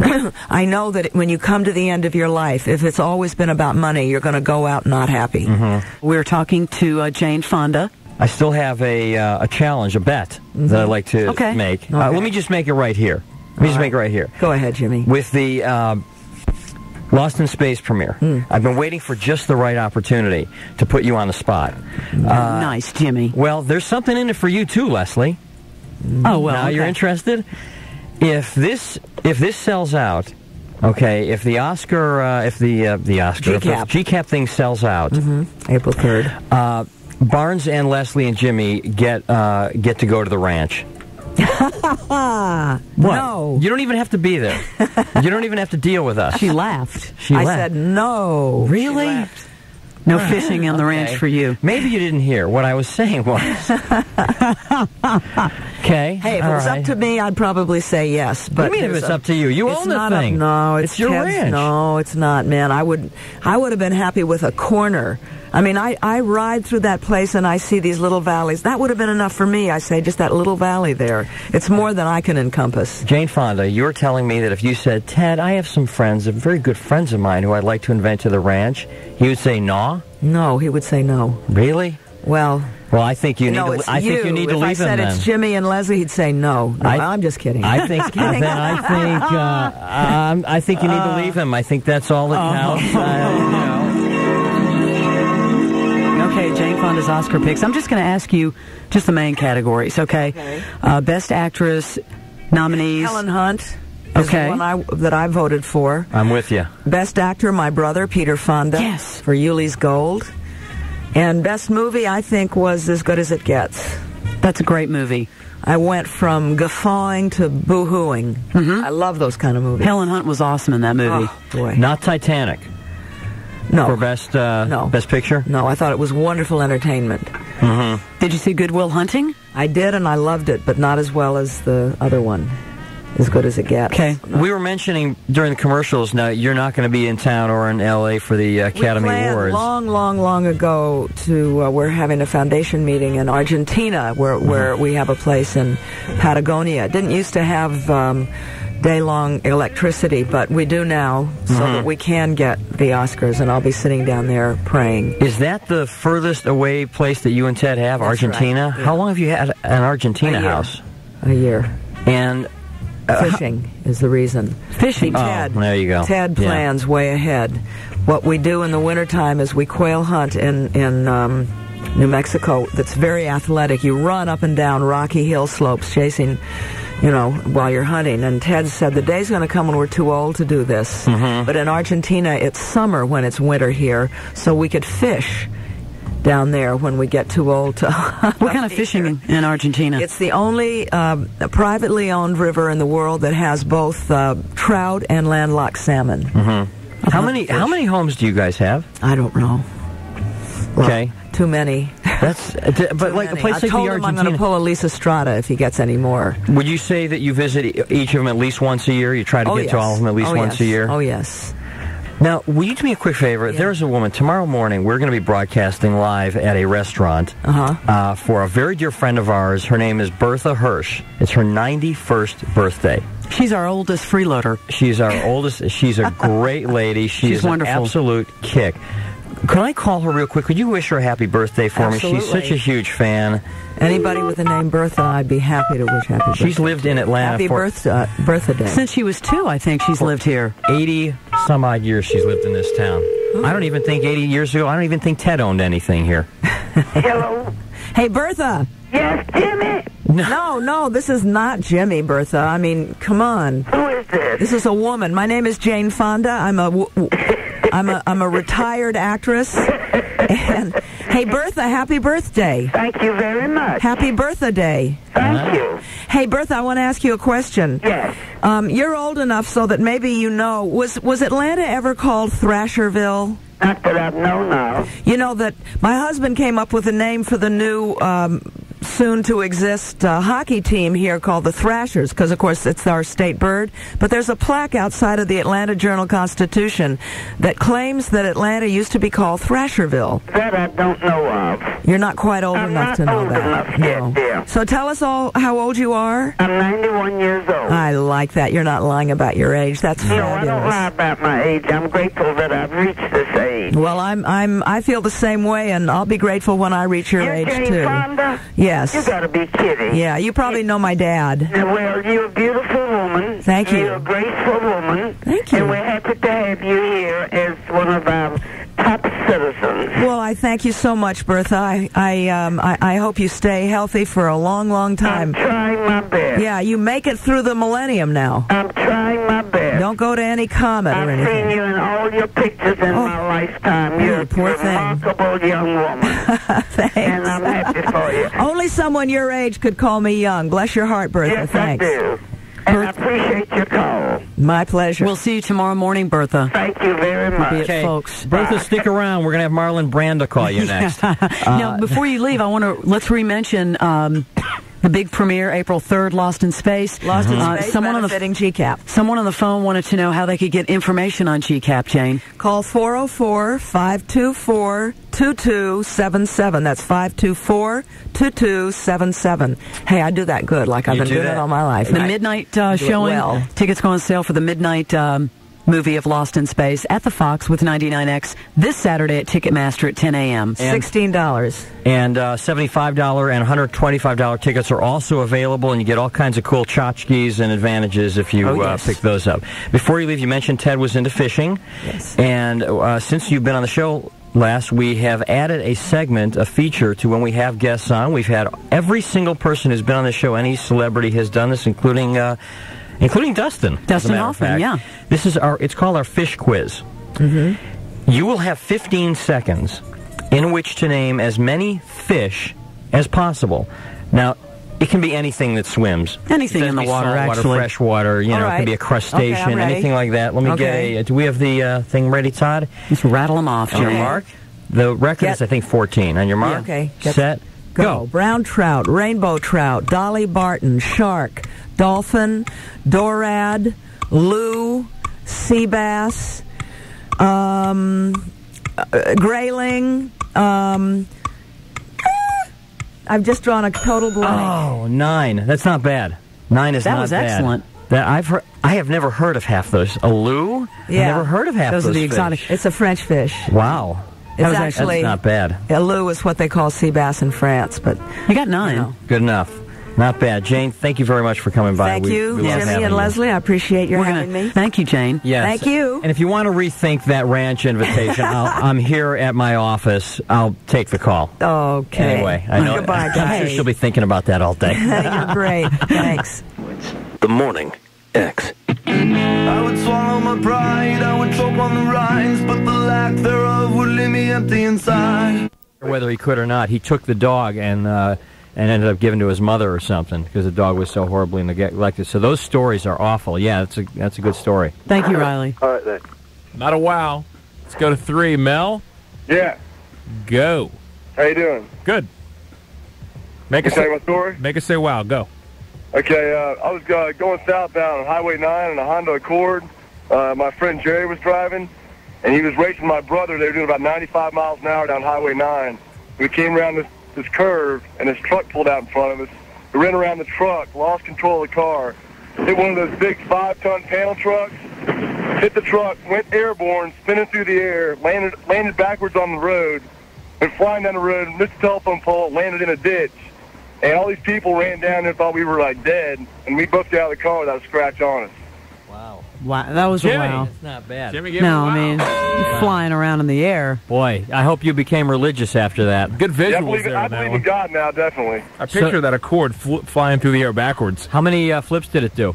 I know that when you come to the end of your life, if it's always been about money, you're going to go out not happy.
Mm-hmm.
We're talking to uh, Jane Fonda.
I still have a uh, a challenge, a bet mm-hmm. that I'd like to
okay.
make.
Okay.
Uh, let me just make it right here. Let me
All
just
right.
make it right here.
Go ahead, Jimmy.
With the uh, Lost in Space premiere, mm. I've been waiting for just the right opportunity to put you on the spot.
Uh, nice, Jimmy.
Well, there's something in it for you too, Leslie.
Oh well.
Now
okay.
you're interested. If this if this sells out, okay. If the Oscar, uh, if the uh, the Oscar,
G CAP.
G CAP thing sells out,
mm-hmm. April third.
Uh, Barnes and Leslie and Jimmy get uh, get to go to the ranch.
What? No.
You don't even have to be there. You don't even have to deal with us.
She laughed.
She
I
laughed.
said no.
Really?
No fishing on the
okay.
ranch for you.
Maybe you didn't hear. What I was saying was... okay.
Hey, if
all
it was
right.
up to me, I'd probably say yes. But
what do you mean if it's
a,
up to you? You
it's
own the
not
thing.
Up, no, it's,
it's your
Ted's,
ranch.
No, it's not, man. I would, I would have been happy with a corner. I mean, I, I ride through that place and I see these little valleys. That would have been enough for me, I say, just that little valley there. It's more than I can encompass.
Jane Fonda, you're telling me that if you said, Ted, I have some friends, very good friends of mine who I'd like to invite to the ranch, he would say no?
No, he would say no.
Really?
Well...
Well, I think you need.
No,
to,
it's
I
you.
think you need
if
to leave
I said
him.
It's
then.
Jimmy and Leslie, he'd say no. no
I,
I'm just kidding.
I think.
Just kidding.
Then I think. Uh, um, I think you need to leave him. I think that's all that counts.
Oh.
Uh, you know.
Okay, Jane Fonda's Oscar picks. I'm just going to ask you just the main categories. Okay.
Okay.
Uh, Best Actress nominees.
Helen Hunt. Is
Okay.
the one I, that I voted for.
I'm with you.
Best Actor, my brother, Peter Fonda.
Yes.
For Yuli's Gold. And Best Movie, I think, was As Good as It Gets.
That's a great movie.
I went from guffawing to boo-hooing.
Mm-hmm.
I love those kind of movies.
Helen Hunt was awesome in that movie.
Oh, boy.
Not Titanic.
No.
For best. Uh,
No.
Best Picture.
No, I thought it was wonderful entertainment.
Mm-hmm.
Did you see Good Will Hunting?
I did, and I loved it, but not as well as the other one. As good as it gets.
Okay.
We were mentioning during the commercials. Now you're not going to be in town or in L A for the Academy
we planned
Awards.
long, long, long ago. To uh, we're having a foundation meeting in Argentina, where where we have a place in Patagonia. It didn't used to have um, day-long electricity, but we do now, so
Mm-hmm.
that we can get the Oscars. And I'll be sitting down there praying.
Is that the furthest away place that you and Ted have,
That's
Argentina?
right, yeah.
How long have you had an Argentina
A year.
house?
A year.
And uh,
Fishing is the reason.
Fishing.
Oh,
Ted,
there you go.
Ted
Yeah.
plans way ahead. What we do in the wintertime is we quail hunt in, in um, New Mexico that's very athletic. You run up and down rocky hill slopes chasing, you know, while you're hunting. And Ted said the day's going to come when we're too old to do this.
Mm-hmm.
But in Argentina, it's summer when it's winter here, so we could fish down there when we get too old to.
What kind of fishing in, in Argentina?
It's the only um, privately owned river in the world that has both uh, trout and landlocked salmon.
Mm-hmm. How many How many homes do you guys have?
I don't know. Well,
okay.
Too many.
That's, but like
many.
a place
I
like
told
the
him
Argentina.
I'm going to pull a Lisa Strata if he gets any more.
Would you say that you visit each of them at least once a year? You try to
oh,
get
yes.
to all of them at least
oh,
once
yes.
a year?
Oh, yes.
Now, will you do me a quick favor?
Yeah.
There's a woman, tomorrow morning, we're going to be broadcasting live at a restaurant
uh-huh.
uh, for a very dear friend of ours. Her name is Bertha Hirsch. It's her ninety-first birthday.
She's our oldest freeloader.
She's our oldest. She's a great lady. She
She's
is
wonderful.
An absolute kick. Could I call her real quick? Could you wish her a happy birthday for
Absolutely.
me? She's such a huge fan.
Anybody with the name Bertha, I'd be happy to wish happy birthday.
She's lived in Atlanta
happy
for...
birth, uh, birthday.
Since she was two, I think she's lived here.
eighty some odd years she's lived in this town.
Oh.
I don't even think eighty years ago, I don't even think Ted owned anything here.
Hello?
Hey, Bertha!
Yes, Jimmy?
No, no, this is not Jimmy, Bertha. I mean, come on.
Who is this?
This is a woman. My name is Jane Fonda. I'm a, w- w- I'm a, I'm a retired actress. And hey, Bertha, happy birthday.
Thank you very much.
Happy Bertha Day.
Thank you.
Hey, Bertha, I want to ask you a question.
Yes.
Um, you're old enough so that maybe you know. Was was Atlanta ever called Thrasherville?
Not that I know now.
You know that my husband came up with a name for the new, um, soon-to-exist uh, hockey team here called the Thrashers, because, of course, it's our state bird. But there's a plaque outside of the Atlanta Journal-Constitution that claims that Atlanta used to be called Thrasherville.
That I don't know of.
You're not quite old
I'm
enough
not
to know
old
that.
enough
no.
yet, dear.
So tell us all how old you are.
I'm ninety-one years old.
I like that. You're not lying about your age. That's
no,
fabulous.
I don't lie about my age. I'm grateful that I've reached this age.
Well, I'm I'm I feel the same way, and I'll be grateful when I reach your
You're
age
Jane
too.
Fonda?
Yes.
You gotta be kidding.
Yeah, you probably know my dad.
Well, you're a beautiful woman.
Thank you.
You're a graceful woman.
Thank you.
And we're happy to have you here as one of our top citizens.
Well, I thank you so much, Bertha. I I um I, I hope you stay healthy for a long, long time.
I'm trying my best.
Yeah, you make it through the millennium now.
I'm trying my best.
Don't go to any comet
I've
or anything.
seen you in all your pictures in
Oh.
my lifetime. You're
Oh, poor
a remarkable young woman.
Thanks.
And I'm happy for you.
Only someone your age could call me young. Bless your heart, Bertha.
Yes,
Thanks.
I do. And I appreciate your call.
My pleasure.
We'll see you tomorrow morning, Bertha.
Thank you very much.
Be it,
Okay,
folks.
Bertha, stick around. We're going to have Marlon Brando call you next.
Now, before you leave, I want to let's re-mention um, the big premiere, April third, Lost in Space.
Lost in
Uh,
Space,
someone on the
benefiting G CAP.
someone on the phone wanted to know how they could get information on G CAP, Jane.
Call four oh four, five two four, two two seven seven. That's five two four, two two seven seven. Hey, I do that good, like I've
You
been
do
doing
that?
it all my life.
The
I
midnight uh,
do it
showing.
well.
Tickets go on sale for the midnight um, movie of Lost in Space at the Fox with ninety-nine X this Saturday at Ticketmaster at ten a.m.
sixteen dollars.
And uh, seventy-five dollars and one hundred twenty-five dollars tickets are also available, and you get all kinds of cool tchotchkes and advantages if you
Oh,
uh,
yes.
pick those up. Before you leave, you mentioned Ted was into fishing.
Yes.
And uh, since you've been on the show last, we have added a segment, a feature, to when we have guests on. We've had every single person who's been on the show, any celebrity has done this, including... Uh, Including Dustin. as a
Dustin
matter of
Hoffman,
fact.
yeah.
This is our, it's called our fish quiz.
Mm-hmm.
You will have fifteen seconds in which to name as many fish as possible. Now, it can be anything that swims.
Anything
It
in the
doesn't be
water,
saltwater,
actually.
fresh water, you
All
know, it
right.
can be a crustacean,
Okay, I'm ready.
anything like that. Let me
Okay.
get a, do we have the uh, thing ready, Todd?
Just rattle them off,
On your
Jane.
mark? The record
Get-
is, I think, fourteen. On your mark?
okay. Get-
Set,
Go.
go.
Brown trout, rainbow trout, Dolly Barton, shark, dolphin, dorad, lou, sea bass, um, uh, grayling. Um, ah, I've just drawn a total blank.
Oh, nine. That's not bad. Nine is
That
not
was
bad.
excellent.
That I've heard, I have never heard of half those. A loo?
Yeah.
I've never heard of half
Those
those
are the
fish.
exotic-
It's a French fish.
Wow.
It's
was
actually
That's not bad.
a lou is what they call sea bass in France, but
You got nine.
you know.
Good enough. Not bad. Jane, thank you very much for coming by.
Thank
We-
you,
we love
Jimmy
having
and
you.
Leslie. I appreciate your
We're
having
gonna,
me.
Thank you, Jane.
Yes.
Thank you.
And if you want to rethink that ranch invitation, I'll, I'm here at my office. I'll take the call.
Okay.
Anyway, I know.
Goodbye,
I'm sure
guys.
she'll be thinking about that all day.
You're great. Thanks.
The Morning X.
I would swallow my pride, I would choke on the rise, but the lack thereof would leave me empty inside.
whether he could or not. He took the dog and uh, and ended up giving to his mother or something because the dog was so horribly neglected. So those stories are awful. Yeah, that's a that's a good story.
Thank you, Riley.
All right, thanks.
Not a wow. Let's go to three. Mel?
Yeah.
Go.
How you doing?
Good. Make
Can
us
I
say,
tell you my story?
make us say wow. Go.
Okay, uh, I was uh, going southbound on Highway nine in a Honda Accord. Uh, my friend Jerry was driving, and he was racing my brother. They were doing about ninety-five miles an hour down Highway nine. We came around this, this curve, and this truck pulled out in front of us. We ran around the truck, lost control of the car, hit one of those big five-ton panel trucks, hit the truck, went airborne, spinning through the air, landed landed backwards on the road, went flying down the road, missed the telephone pole, landed in a ditch. And all these people ran down there and thought we were, like, dead, and we booked out of the car without a scratch on us.
Wow.
Wow, that was
Jimmy.
a wow.
That's not bad.
Jimmy, give
No,
me a
I mean,
wow.
flying around in the air.
Boy, I hope you became religious after that.
Good visuals
Yeah, I believe,
there
I
on that
believe
one.
in God now, definitely.
I picture
So-
that Accord fl- flying through the air backwards.
How many uh, flips did it do?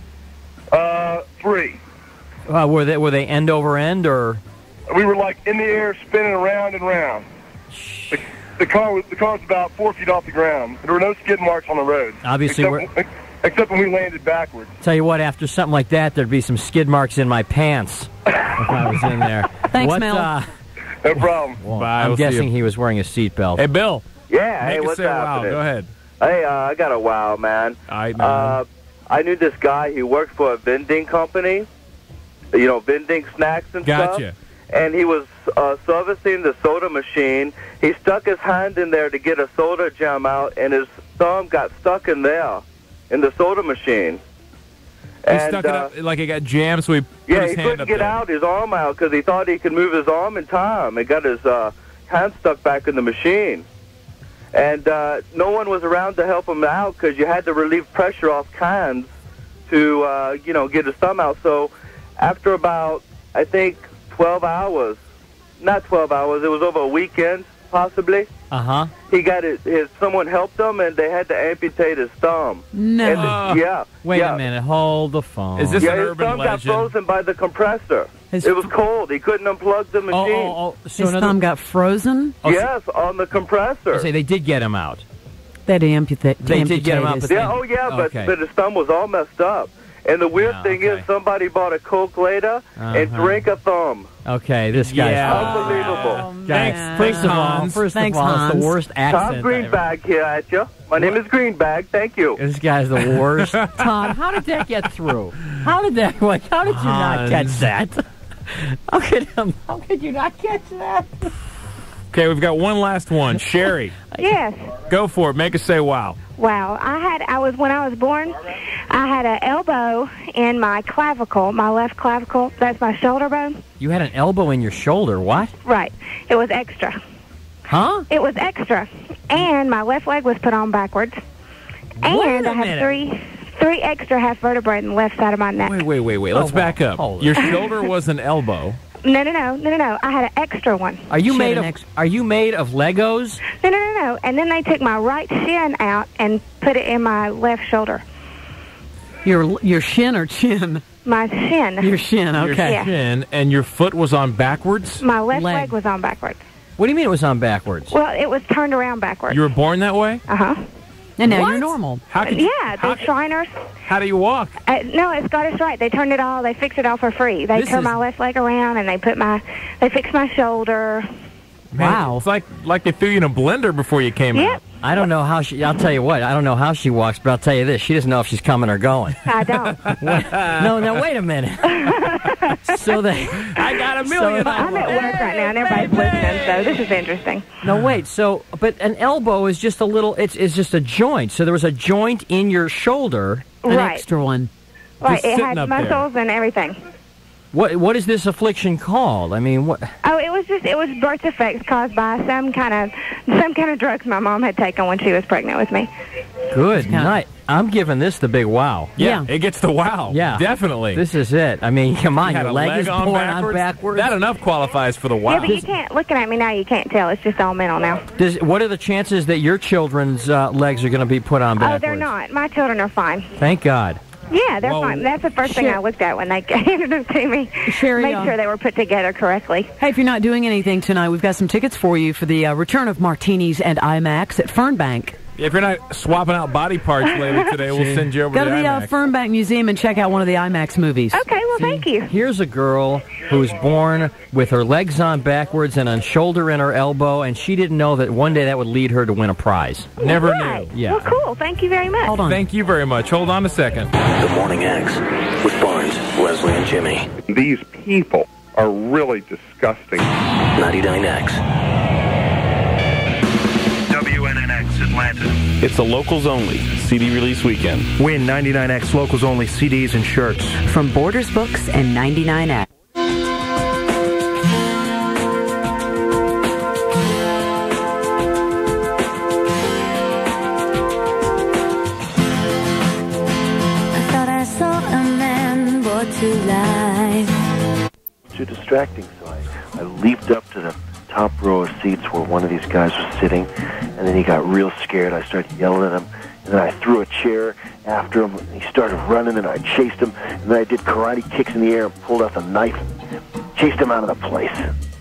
Uh, three.
Uh, were they were they end over end or?
We were, like, in the air spinning around and round. The, the car was the car was about four feet off the ground. There were no skid marks on the road.
Obviously,
except, when, except when we landed backwards.
Tell you what, after something like that, there'd be some skid marks in my pants if I was in there.
Thanks,
what,
Mel.
Uh,
No problem.
well,
Bye,
I'm
we'll see
guessing
you.
he was wearing a seatbelt.
Hey, Bill.
Yeah,
Make
hey,
us
what's
say wow.
happening?
Go ahead.
Hey, uh, I got a wow, man.
I know.
Uh, I knew this guy. He worked for a vending company, you know, vending snacks and
Gotcha.
stuff. And he was uh, servicing the soda machine. He stuck his hand in there to get a soda gem out, and his thumb got stuck in there, in the soda machine.
He
and,
stuck it
uh,
up like it got jammed, so he put
Yeah,
his
he
hand
couldn't
up
get
there.
out his arm out because he thought he could move his arm in time. He got his uh, hand stuck back in the machine. And uh, no one was around to help him out because you had to relieve pressure off cans to, uh, you know, get his thumb out. So after about, I think, twelve hours, not twelve hours, it was over a weekend, possibly.
Uh-huh.
He got his, his, someone helped him, and they had to amputate his thumb.
No.
And the- yeah.
Wait
yeah.
a minute. Hold the phone.
Is this
yeah,
an
his
urban
thumb got
legend?
frozen by the compressor.
His
it was cold. He couldn't unplug the
Oh,
machine.
oh, oh. So
His
another,
thumb got frozen?
oh, so-
Yes, on the compressor.
say they did get him out.
They had to amputate. to
They did get him
amputate
out,
his-
but
Yeah, oh yeah, but,
Okay.
but his thumb was all messed up. And the weird
Yeah,
thing
okay.
is somebody bought a Coke later and
Uh-huh.
drank a thumb.
Okay, this guy's
Yeah.
Unbelievable.
Thanks,
Guys,
thanks,
first of all,
Hans.
first
Thanks,
of all, it's
Hans.
the worst
Tom
accent. I ever-
Greenbag here at you. My name is Greenbag. Thank you.
This guy's the worst. Todd, how did that get through? How did that? Like, how did you not catch
Hans.
that? How could um, how could you not catch that?
Okay, we've got one last one. Sherry,
Yes.
go for it. Make us say wow.
Wow. I had, I was, when I was born, I had an elbow in my clavicle, my left clavicle. That's my shoulder bone.
You had an elbow in your shoulder. What?
Right. It was extra.
Huh?
It was extra. And my left leg was put on backwards. And
Wait a
I have
minute.
three, three extra half vertebrae in the left side of my neck.
Wait, wait, wait, wait. Let's
Oh,
back up.
hold it.
Your shoulder was an elbow.
No, no, no, no, no, no. I had an extra one.
Are you
She
made
had
of?
an ex-
Are you made of Legos?
No, no, no, no. And then they took my right shin out and put it in my left shoulder.
Your your shin or chin?
My shin.
Your shin,
Your
okay.
Yeah.
shin and your foot was on backwards.
My left
Leg.
leg was on backwards.
What do you mean it was on backwards?
Well, it was turned around backwards.
You were born that way.
Uh huh.
And now
What?
you're normal.
How could you,
Yeah,
how,
the Shriners.
how do you walk?
Uh, no, it's Scottish Rite. They turned it all. They fixed it all for free. They
This
turned
is-
my left leg around and they put my. They fixed my shoulder.
Man,
Wow.
It's like like they threw you in a blender before you came
Yep.
out.
I don't know how she. I'll tell you what. I don't know how she walks, but I'll tell you this: she doesn't know if she's coming or going.
I don't.
No, no. Wait a minute. So they.
I got a million.
So-
I'm at work right now and everybody's listening, so this is interesting.
No, wait. So, but an elbow is just a little. It's it's just a joint. So there was a joint in your shoulder.
An
Right.
extra one.
Right.
Just
It
sitting
had
up there.
muscles and everything.
What what is this affliction called? I mean, what?
Oh, it was just it was birth defects caused by some kind of some kind of drugs my mom had taken when she was pregnant with me.
Good night. I'm giving this the big wow.
Yeah, it gets the wow.
Yeah,
definitely.
This is it. I mean, come on,
You had
your
a
leg,
leg
is
on
born
backwards?
on backwards.
That enough qualifies for the wow.
Yeah, but you can't looking at me now. You can't tell. It's just all mental now.
Does, what are the chances that your children's uh, legs are going to be put on backwards?
Oh, they're not. My children are fine.
Thank God.
Yeah, they're
Well,
fine. That's the first thing
Sher-
I looked at when they handed them to me.
Sherry,
Make
uh,
sure they were put together correctly.
Hey, if you're not doing anything tonight, we've got some tickets for you for the uh, return of Martinis and IMAX at Fernbank.
If you're not swapping out body parts later today, we'll send you over
Go
to
to
the
the uh,
IMAX.
Fernbank Museum and check out one of the IMAX movies.
Okay, well, thank you.
Here's a girl who was born with her legs on backwards and a shoulder in her elbow, and she didn't know that one day that would lead her to win a prize.
Never
Right.
knew.
Yeah.
Well, cool. Thank you very much.
Hold on.
Thank you very much. Hold on a second.
The Morning X with Barnes, Leslie, and Jimmy.
These people are really disgusting.
ninety-nine X.
W N N X Atlanta.
It's a locals only C D release weekend.
Win ninety-nine X locals only C Ds and shirts.
From Borders Books and ninety-nine X.
I thought I saw a man brought to life.
Too distracting, so I, I leaped up to the top row of seats where one of these guys was sitting, and then he got real scared. I started yelling at him, and then I threw a chair after him, and he started running, and I chased him, and then I did karate kicks in the air and pulled out the knife and chased him out of the place.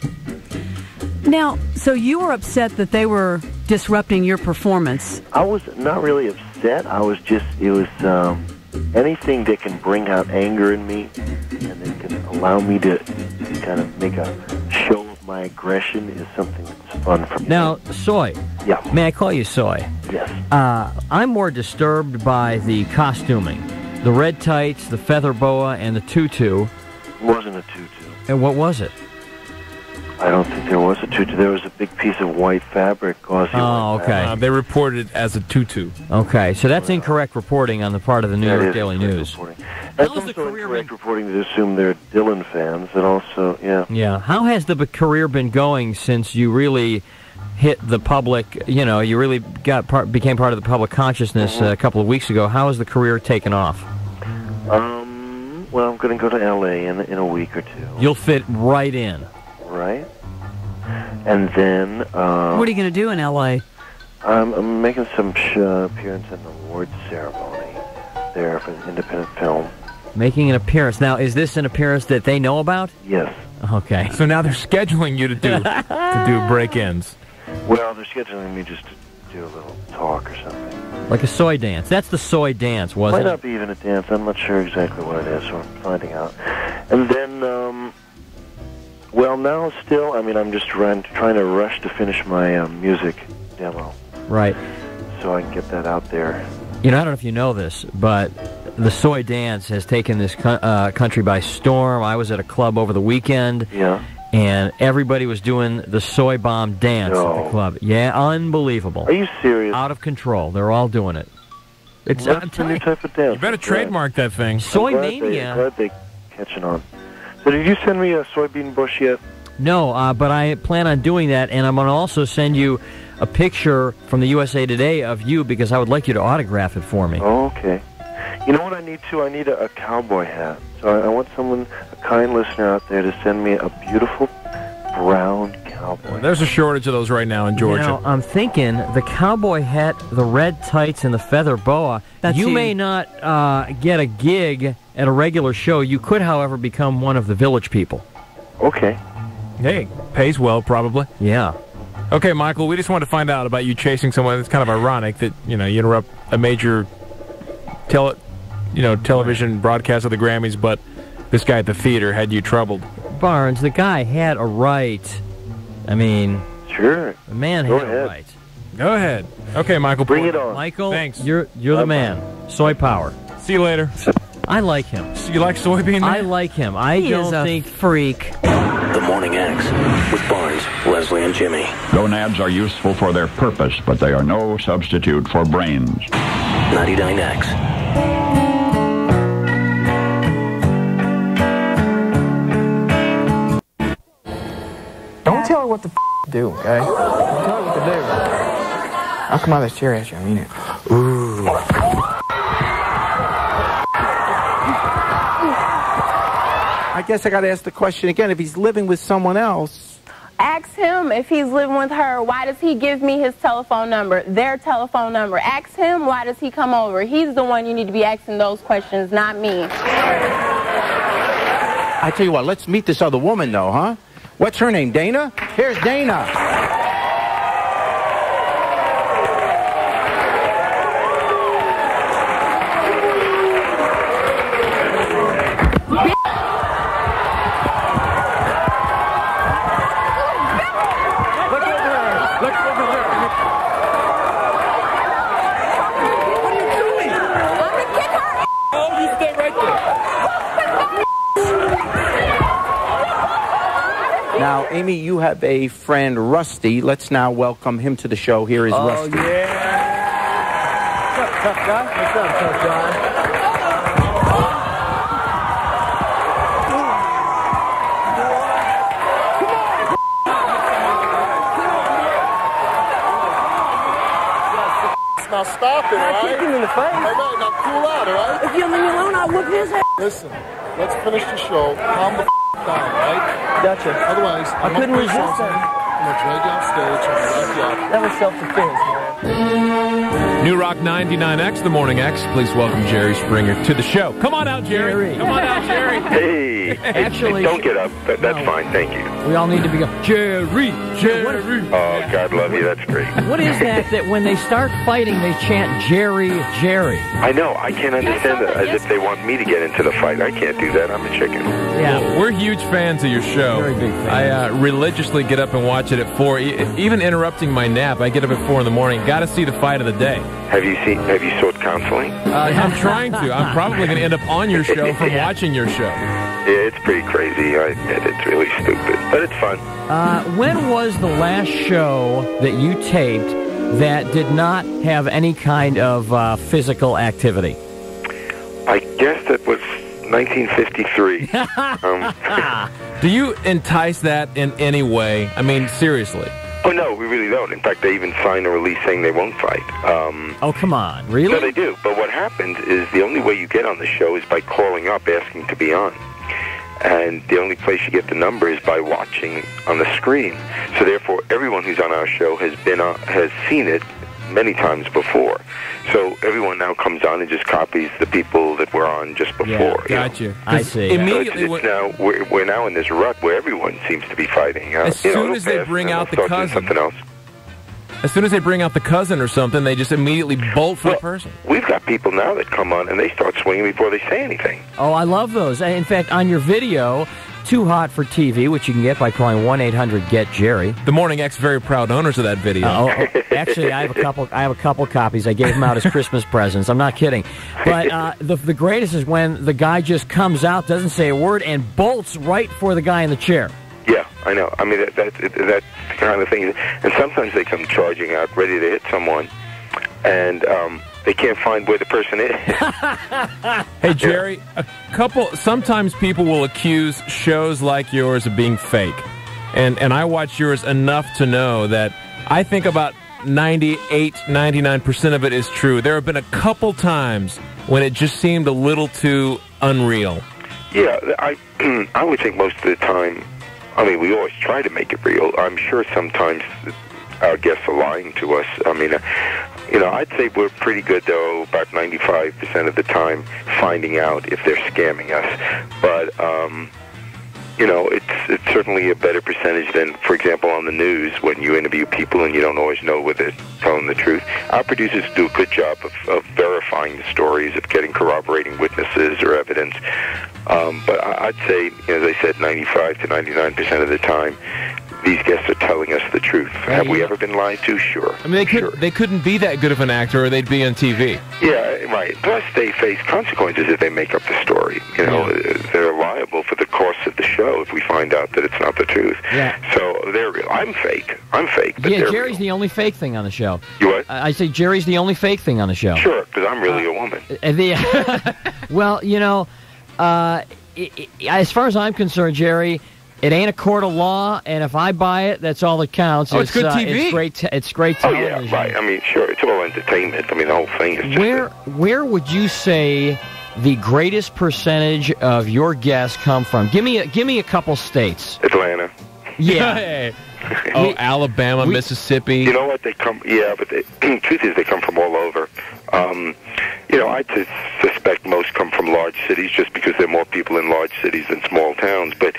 Now, so you were upset that they were disrupting your performance.
I was not really upset. I was just, it was um, anything that can bring out anger in me and that can allow me to kind of make a show of my aggression is something that's fun for me.
Now, Soy.
Yeah.
May I call you Soy?
Yes.
Uh, I'm more disturbed by the costuming. The red tights, the feather boa, and the tutu.
It wasn't a tutu.
And what was it?
I don't think there was a tutu. There was a big piece of white fabric, gauzy
Oh,
white
okay.
fabric.
Uh, they reported it as a tutu.
Okay, so that's incorrect reporting on the part of the New
That
York
is
Daily
incorrect
News.
reporting. That's also incorrect reporting to assume they're Dylan fans, and also, yeah.
Yeah. How has the b- career been going since you really hit the public, you know, you really got part, became part of the public consciousness
Mm-hmm.
uh, a couple of weeks ago? How has the career taken off?
Um, well, I'm going to go to L A in, in a week or two,
You'll fit right in.
right? And then, uh,
What are you going to do in L A?
I'm, I'm making some sh- uh, appearance in the awards ceremony there for the independent film.
Making an appearance. Now, is this an appearance that they know about?
Yes.
Okay.
So now they're scheduling you to do to do break-ins.
Well, they're scheduling me just to do a little talk or something.
Like a soy dance. That's the soy dance,
Might
wasn't
not
it?
be even a dance. I'm not sure exactly what it is, so I'm finding out. And then, um, well, now still, I mean, I'm just trying, trying to rush to finish my um, music demo
Right.
so I can get that out there.
You know, I don't know if you know this, but the soy dance has taken this co- uh, country by storm. I was at a club over the weekend.
Yeah.
And everybody was doing the soy bomb dance at
No.
the club. Yeah, unbelievable.
Are you serious?
Out of control. They're all doing it. It's
Well,
I'm
that's a new
telling
type of dance.
You better
That's right.
trademark that thing.
Soy
I'm glad they-
mania.
glad they catching on. So did you send me a soybean bush yet?
No, uh, but I plan on doing that, and I'm going to also send you a picture from the U S A Today of you because I would like you to autograph it for me.
Oh, okay. You know what I need to? I need a, a cowboy hat. So I, I want someone, a kind listener out there, to send me a beautiful brown cowboy.
There's a shortage of those right now in Georgia.
Now, I'm thinking the cowboy hat, the red tights, and the feather boa.
That's
you
you.
may not uh, get a gig at a regular show. You could, however, become one of the Village People.
Okay.
Hey, pays well, probably.
Yeah.
Okay, Michael, we just wanted to find out about you chasing someone. It's kind of ironic that, you know, you interrupt a major tele, you know, television broadcast of the Grammys, but this guy at the theater had you troubled.
Barnes, the guy had a right. I mean,
sure.
The man
Go
had
ahead.
a right.
Go ahead. Okay, Michael.
Bring it on.
Michael,
Thanks.
you're you're the man. Soy power.
See you later.
I like him.
So you like soybean?
I like him. I
He
don't
is a
think
freak.
The Morning X with Barnes, Leslie, and Jimmy.
Gonads are useful for their purpose, but they are no substitute for brains.
ninety-nine X.
Don't tell her what to f to do, okay? Don't tell her what to do. I'll come out of this chair at you. I mean it. Ooh. I guess I got to ask the question again. If he's living with someone else,
Ask him if he's living with her, why does he give me his telephone number, their telephone number? Ask him, why does he come over? He's the one you need to be asking those questions, not me.
I tell you what, let's meet this other woman, though, huh? What's her name, Dana? Here's Dana. Now, Amy, you have a friend, Rusty. Let's now welcome him to the show. Here is
oh,
Rusty.
Oh, yeah. What's up, tough guy? What's up, tough guy?
Now stop it, all right?
I kicked him in the face.
All right, now cool out, all right?
If you leave me alone, I'll whoop his ass.
Listen, let's finish the show. Calm the f*** down, all right?
Gotcha.
Otherwise,
I
I'm
couldn't
gonna
resist
something.
that.
I'm going to drag you off stage. I'm going to wrap you up.
That was self-defense, man.
New Rock ninety-nine X, The Morning X. Please welcome Jerry Springer to the show. Come on out, Jerry.
Jerry.
Come on out, Jerry.
Hey.
Actually,
hey, don't get up. That, that's no. fine. Thank you.
We all need to be go, Jerry, Jerry.
Oh, God love you. That's great.
What is that that when they start fighting, they chant Jerry, Jerry?
I know. I can't understand that. As if they want me to get into the fight. I can't do that. I'm a chicken.
Yeah, well, we're huge fans of your show.
Very big fans.
I uh, religiously get up and watch it at four. Even interrupting my nap, I get up at four in the morning. Got to see the fight of the day.
Have you seen? Have you sought counseling?
Uh, I'm trying to. I'm probably going to end up on your show from
yeah.
watching your show.
Yeah, it's pretty crazy. I admit it's really stupid, but it's fun.
Uh, when was the last show that you taped that did not have any kind of uh, physical activity?
I guess that was nineteen fifty-three. um,
Do you entice that in any way? I mean, seriously.
Oh, no, we really don't. In fact, they even sign a release saying they won't fight. Um,
oh, come on. Really?
No, they do. But what happens is the only way you get on the show is by calling up asking to be on. And the only place you get the number is by watching on the screen. So therefore, everyone who's on our show has been on, has seen it many times before. So everyone now comes on and just copies the people that were on just before.
Yeah, got
you.
you.
I see.
Immediately,
so it's, it's now we're, we're now in this rut where everyone seems to be fighting. Uh,
as
you
soon
know,
as they
pass,
bring out the
start doing
cousin,
something else.
As soon as they bring out the cousin or something, they just immediately bolt for
well,
the person.
We've got people now that come on and they start swinging before they say anything.
Oh, I love those. In fact, on your video, Too Hot for T V, which you can get by calling one eight hundred get Jerry.
The Morning X very proud owners of that video.
Uh, oh, oh, actually, I have a couple. I have a couple copies. I gave them out as Christmas presents. I'm not kidding. But uh, the the greatest is when the guy just comes out, doesn't say a word, and bolts right for the guy in the chair.
Yeah, I know. I mean, that, that, that's the kind of thing. And sometimes they come charging out, ready to hit someone, and um, they can't find where the person is.
Hey, Jerry, a couple. Sometimes people will accuse shows like yours of being fake, and and I watch yours enough to know that I think about ninety-eight, ninety-nine percent of it is true. There have been a couple times when it just seemed a little too unreal.
Yeah, I I would think most of the time. I mean, we always try to make it real. I'm sure sometimes our guests are lying to us. I mean, uh, you know, I'd say we're pretty good, though, about ninety-five percent of the time finding out if they're scamming us. But, um, you know, it's it's certainly a better percentage than, for example, on the news when you interview people and you don't always know whether they're telling the truth. Our producers do a good job of, of verifying the stories, of getting corroborating witnesses or evidence. Um, but I'd say, as I said, ninety-five to ninety-nine percent of the time, these guests are telling us the truth. Right. Have we ever been lied to? Sure.
I mean, they, could,
sure.
they couldn't be that good of an actor or they'd be on T V.
Yeah, right. Plus, they face consequences if they make up the story. You know, yeah. They're liable for the cost of the show if we find out that it's not the truth.
Yeah.
So they're real. I'm fake. I'm fake, but
yeah,
they're
Jerry's
real.
the only fake thing on the show.
You what?
I, I say Jerry's the only fake thing on the show.
Sure, because I'm really uh, a woman.
Uh, the, well, you know, uh, it, it, as far as I'm concerned, Jerry, it ain't a court of law, and if I buy it, that's all that counts.
Oh, it's, it's good
uh,
T V.
It's great. Te- it's great television.
Oh yeah, right. I mean, sure, it's all entertainment. I mean, the whole thing is just
where.
A-
where would you say the greatest percentage of your guests come from? Give me a, give me a couple states.
Atlanta.
Yeah.
Hey. Oh, Alabama,
We-
Mississippi.
You know what? They come, yeah, but the truth is they come from all over. Um, you know, I just suspect most come from large cities just because there are more people in large cities than small towns, but,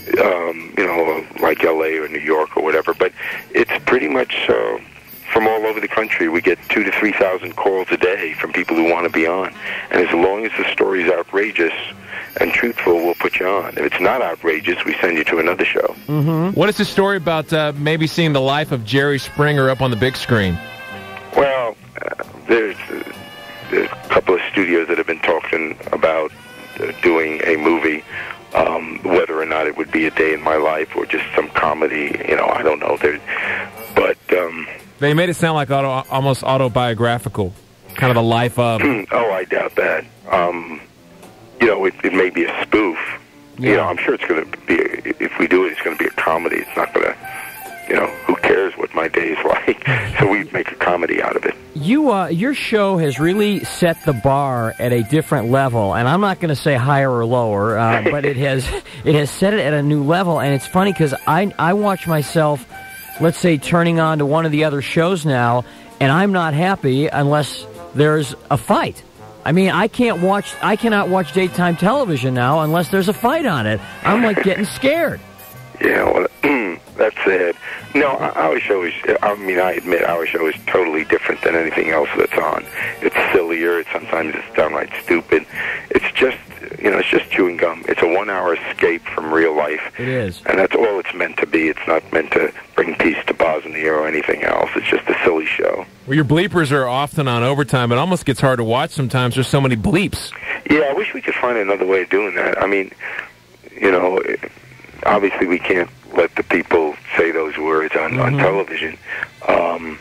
um, you know, like L A or New York or whatever. But it's pretty much uh, from all over the country. We get two to three thousand calls a day from people who want to be on. And as long as the story is outrageous and truthful, we'll put you on. If it's not outrageous, we send you to another show.
Mm-hmm. What is the story about uh, maybe seeing the life of Jerry Springer up on the big screen?
Well, uh, there's, uh, there's a couple of studios that have been talking about uh, doing a movie, um, whether or not it would be A Day in My Life or just some comedy. You know, I don't know. There's, but um,
They made it sound like auto, almost autobiographical, kind of the life of.
oh, I doubt that. Um, you know, it, it may be a spoof. You know, I'm sure it's going to be. If we do it, it's going to be a comedy. It's not going to. You know, who cares what my day is like? So we make a comedy out of it.
You, uh, your show has really set the bar at a different level, and I'm not going to say higher or lower, uh, but it has it has set it at a new level. And it's funny because I I watch myself, let's say, turning on to one of the other shows now, and I'm not happy unless there's a fight. I mean, I can't watch, I cannot watch daytime television now unless there's a fight on it. I'm like getting scared.
Yeah, well, that's sad. No, our show is, I mean, I admit our show is totally different than anything else that's on. It's sillier, it's, sometimes it's downright stupid. It's just, you know, it's just chewing gum. It's a one-hour escape from real life.
It is.
And that's all it's meant to be. It's not meant to bring peace to Bosnia or anything else. It's just a silly show.
Well, your bleepers are often on overtime. It almost gets hard to watch sometimes. There's so many bleeps.
Yeah, I wish we could find another way of doing that. I mean, you know, obviously we can't let the people say those words on,
Mm-hmm.
on television. Um,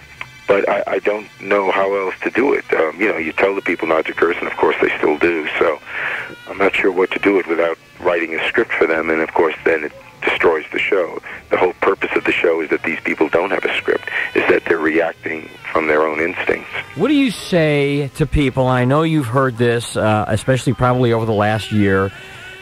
but I, I don't know how else to do it. Um, you know, you tell the people not to curse, and of course they still do. So I'm not sure what to do it without writing a script for them, and of course then it destroys the show. The whole purpose of the show is that these people don't have a script, is that they're reacting from their own instincts.
What do you say to people? I know you've heard this, uh, especially probably over the last year.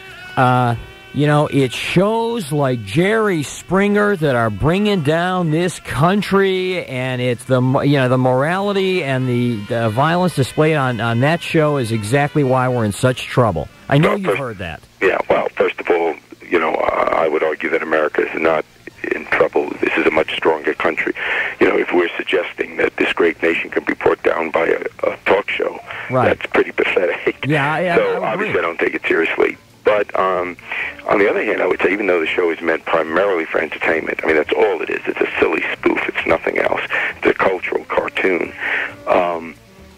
Uh, you know, it's shows like Jerry Springer that are bringing down this country, and it's the you know the morality and the, the violence displayed on, on that show is exactly why we're in such trouble. I know
Well,
you've
first-
heard that.
Yeah, well, first of all, you know, uh, I would argue that America is not in trouble. This is a much stronger country. You know, if we're suggesting that this great nation can be brought down by a, a talk show,
Right.
that's pretty pathetic.
Yeah, I, I,
so
I would
obviously
agree.
I don't take it seriously. But um, on the other hand, I would say even though the show is meant primarily for entertainment, I mean, that's all it is. It's a silly spoof. It's nothing else. It's a cultural cartoon. Um,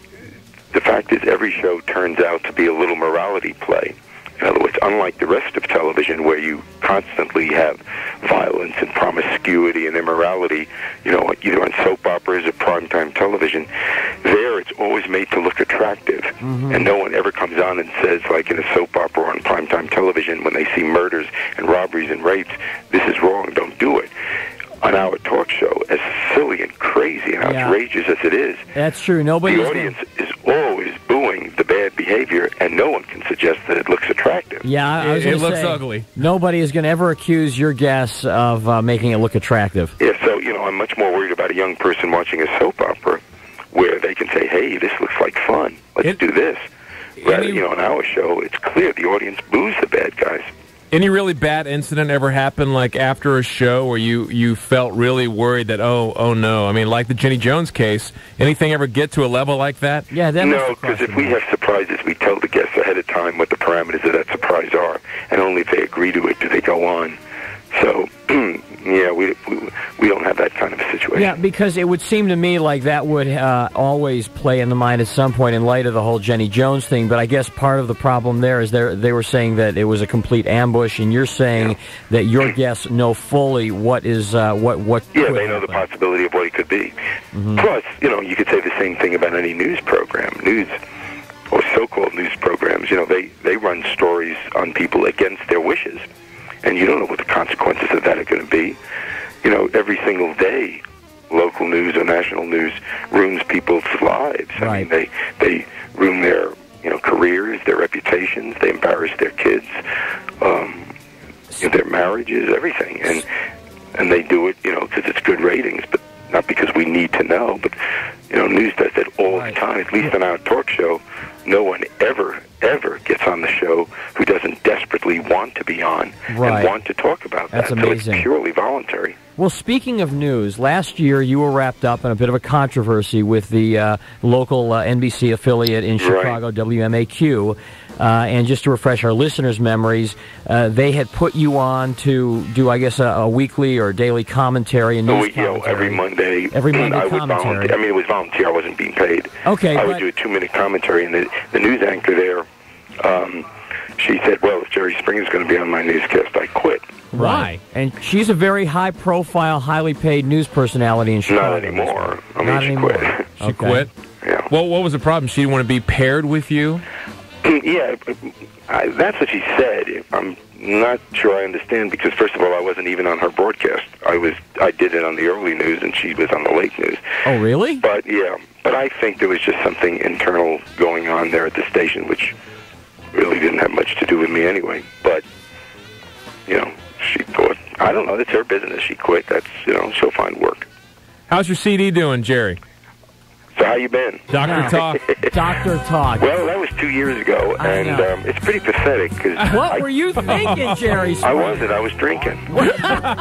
the fact is every show turns out to be a little morality play. In other words, unlike the rest of television where you constantly have violence and promiscuity and immorality, you know, either on soap operas or primetime television, there it's always made to look attractive.
Mm-hmm.
And no one ever comes on and says, like in a soap opera or on primetime television, when they see murders and robberies and rapes, this is wrong, don't do it. On our talk show, as silly and crazy and
Yeah.
outrageous as it is,
That's true. Nobody.
the audience is always booing the bad behavior, and no one can suggest that it looks attractive.
Yeah, I, I was
It- it
gonna
looks
say,
ugly.
Nobody is going to ever accuse your guests of uh, making it look attractive.
Yeah, so, you know, I'm much more worried about a young person watching a soap opera where they can say, hey, this looks like fun. Let's do this. Rather, you know, on our show, it's clear the audience boos the bad guys.
Any really bad incident ever happen, like after a show where you, you felt really worried that, oh, oh no? I mean, like the Jenny Jones case, anything ever get to a level like that?
Yeah, that
No, because if we have surprises, we tell the guests ahead of time what the parameters of that surprise are, and only if they agree to it do they go on. So, yeah, we, we we don't have that kind of a situation.
Yeah, because it would seem to me like that would uh, always play in the mind at some point in light of the whole Jenny Jones thing. But I guess part of the problem there is they they were saying that it was a complete ambush, and you're saying that your guests know fully what is uh, what what.
Yeah,
could
they know the possibility of what it could be.
Mm-hmm.
Plus, you know, you could say the same thing about any news program, news or so-called news programs. You know, they, they run stories on people against their wishes, and you don't know what the consequences of that are going to be. You know, every single day, local news or national news ruins people's lives. I
Right.
mean, they they ruin their you know careers, their reputations. They embarrass their kids. Um, their marriages, everything, and and they do it, you know, because it's good ratings, but not because we need to know. But you know, news does that all the time. At least on our talk show, no one ever, ever gets on the show who doesn't desperately want to be on
Right.
and want to talk about
That's
that.
amazing.
So it's purely voluntary.
Well, speaking of news, last year you were wrapped up in a bit of a controversy with the uh, local uh, N B C affiliate in Chicago, W M A Q. Uh, and just to refresh our listeners' memories, uh, they had put you on to do, I guess, a, a weekly or daily commentary and
So
news
we, you know,
commentary.
every Monday,
Every Monday
I would
commentary.
volunteer. I mean, it was volunteer. I wasn't being paid.
Okay,
I
but-
would do a two-minute commentary, and the, the news anchor there, um, she said, well, if Jerry Springer's going to be on my newscast, I quit.
Right. And she's a very high-profile, highly paid news personality in Chicago.
Not anymore. I mean,
Not
she
anymore.
quit.
She
Okay.
quit?
Yeah.
Well, what was the problem? She didn't want to be paired with you?
yeah, I, that's what she said. I'm not sure I understand because, first of all, I wasn't even on her broadcast. I was, I did it on the early news, and she was on the late news.
Oh, really?
But yeah, but I think there was just something internal going on there at the station, which really didn't have much to do with me anyway. But you know, she thought, I don't know, that's her business. She quit. That's, you know, she'll find work.
How's your C D doing, Jerry?
So how you been?
Doctor Talk.
Doctor Talk.
Well, that was two years ago,
I
and
know.
um, it's pretty pathetic. Cause
What
I,
were you thinking, Jerry?
I wasn't. I was drinking. What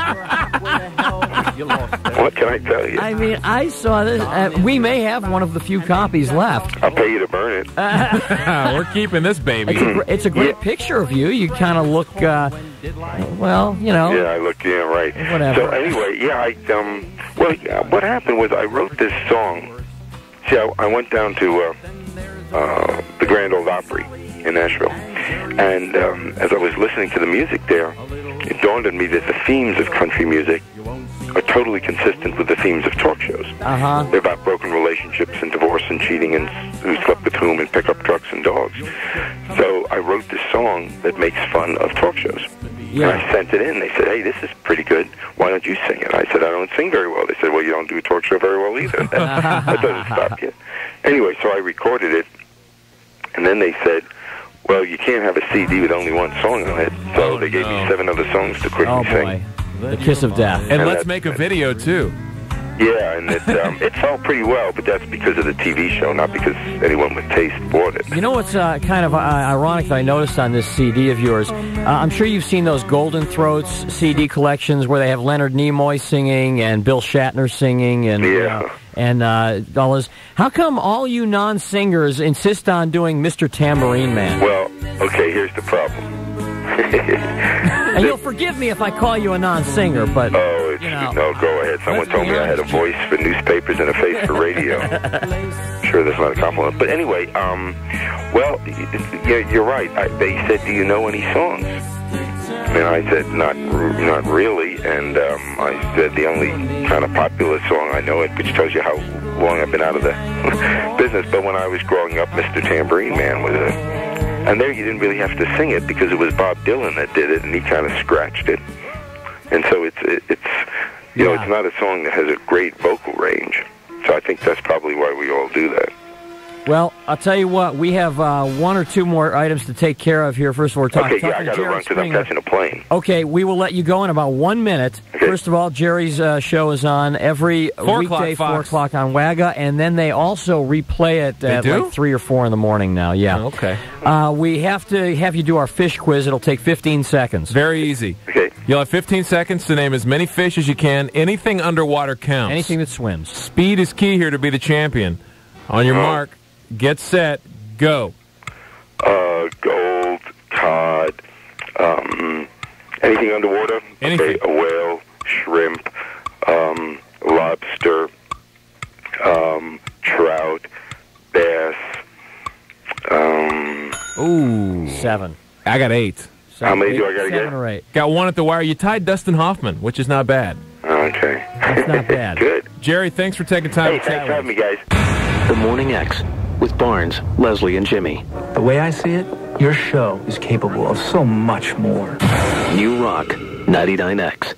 can I tell you?
I mean, I saw this. Uh, we may have one of the few copies left.
I'll pay you to burn it.
We're keeping this baby.
It's a, gr- it's a great
Yeah.
picture of you. You kind of look, uh, well, you know.
Yeah, I look, yeah, right.
Whatever.
So anyway, yeah, I, um, well, yeah, what happened was I wrote this song. See, I, I went down to uh, uh, the Grand Ole Opry in Nashville, and um, as I was listening to the music there, it dawned on me that the themes of country music are totally consistent with the themes of talk shows.
Uh-huh.
They're about broken relationships and divorce and cheating and who slept with whom and pickup trucks and dogs. So I wrote this song that makes fun of talk shows.
Yeah.
And I sent it in. They said, hey, this is pretty good. Why don't you sing it? I said, I don't sing very well. They said, well, you don't do a talk show very well either. That, that doesn't stop you. Anyway, so I recorded it, and then they said, well, you can't have a C D with only one song on it. So
Oh,
they gave
no.
me seven other songs to quickly
Oh,
sing.
boy. The kiss of death.
And
And
let's
that-
make a video, too.
Yeah, and it, um, it felt pretty well, but that's because of the T V show, not because anyone with taste bought it.
You know what's uh, kind of uh, ironic that I noticed on this C D of yours? Uh, I'm sure you've seen those Golden Throats C D collections where they have Leonard Nimoy singing and Bill Shatner singing and
Yeah.
uh, and uh, all this. How come all you non-singers insist on doing Mister Tambourine Man?
Well, okay, here's the problem.
And you'll forgive me if I call you a non-singer, but
Oh, it's,
you know.
no, go ahead. Someone
Let's
told
be
me I had a
honest.
voice for newspapers and a face for radio. Sure, that's not a compliment. But anyway, um, well, y- y- yeah, you're right. I, they said, do you know any songs? And I said, not r- not really. And um, I said, the only kind of popular song I know, it, which tells you how long I've been out of the business. But when I was growing up, Mister Tambourine Man was a... And there you didn't really have to sing it because it was Bob Dylan that did it, and he kind of scratched it. And so it's it, it's you know
Yeah.
it's not a song that has a great vocal range. So I think that's probably why we all do that.
Well, I'll tell you what, we have uh, one or two more items to take care of here. First of all, we're talking,
Okay, yeah, I
talking
got to
Jerry
run because I'm
Springer.
catching a plane.
Okay, we will let you go in about one minute. First of all, Jerry's uh, show is on every
Four o'clock,
weekday, four
Fox.
o'clock on Wagga, and then they also replay it
They
at
do?
like three or four in the morning now. Yeah.
Okay.
Uh, we have to have you do our fish quiz. It'll take fifteen seconds.
Very easy.
Okay.
You'll have fifteen seconds to name as many fish as you can. Anything underwater counts.
Anything that swims.
Speed is key here to be the champion. On your
Oh.
mark, get set, go.
Uh, gold, cod, um, anything underwater.
Anything.
Okay, a whale, shrimp, um, lobster, um, trout, bass. Um,
Ooh. Seven.
I got eight.
How many do I got to
Seven
get?
or eight.
Got one at the wire. You tied Dustin Hoffman, which is not bad.
Okay.
That's not bad.
Good.
Jerry, thanks for taking time
Hey,
to
thanks
chat
for
with
having me, guys.
The Morning X with Barnes, Leslie, and Jimmy.
The way I see it, your show is capable of so much more.
New Rock, ninety-nine X.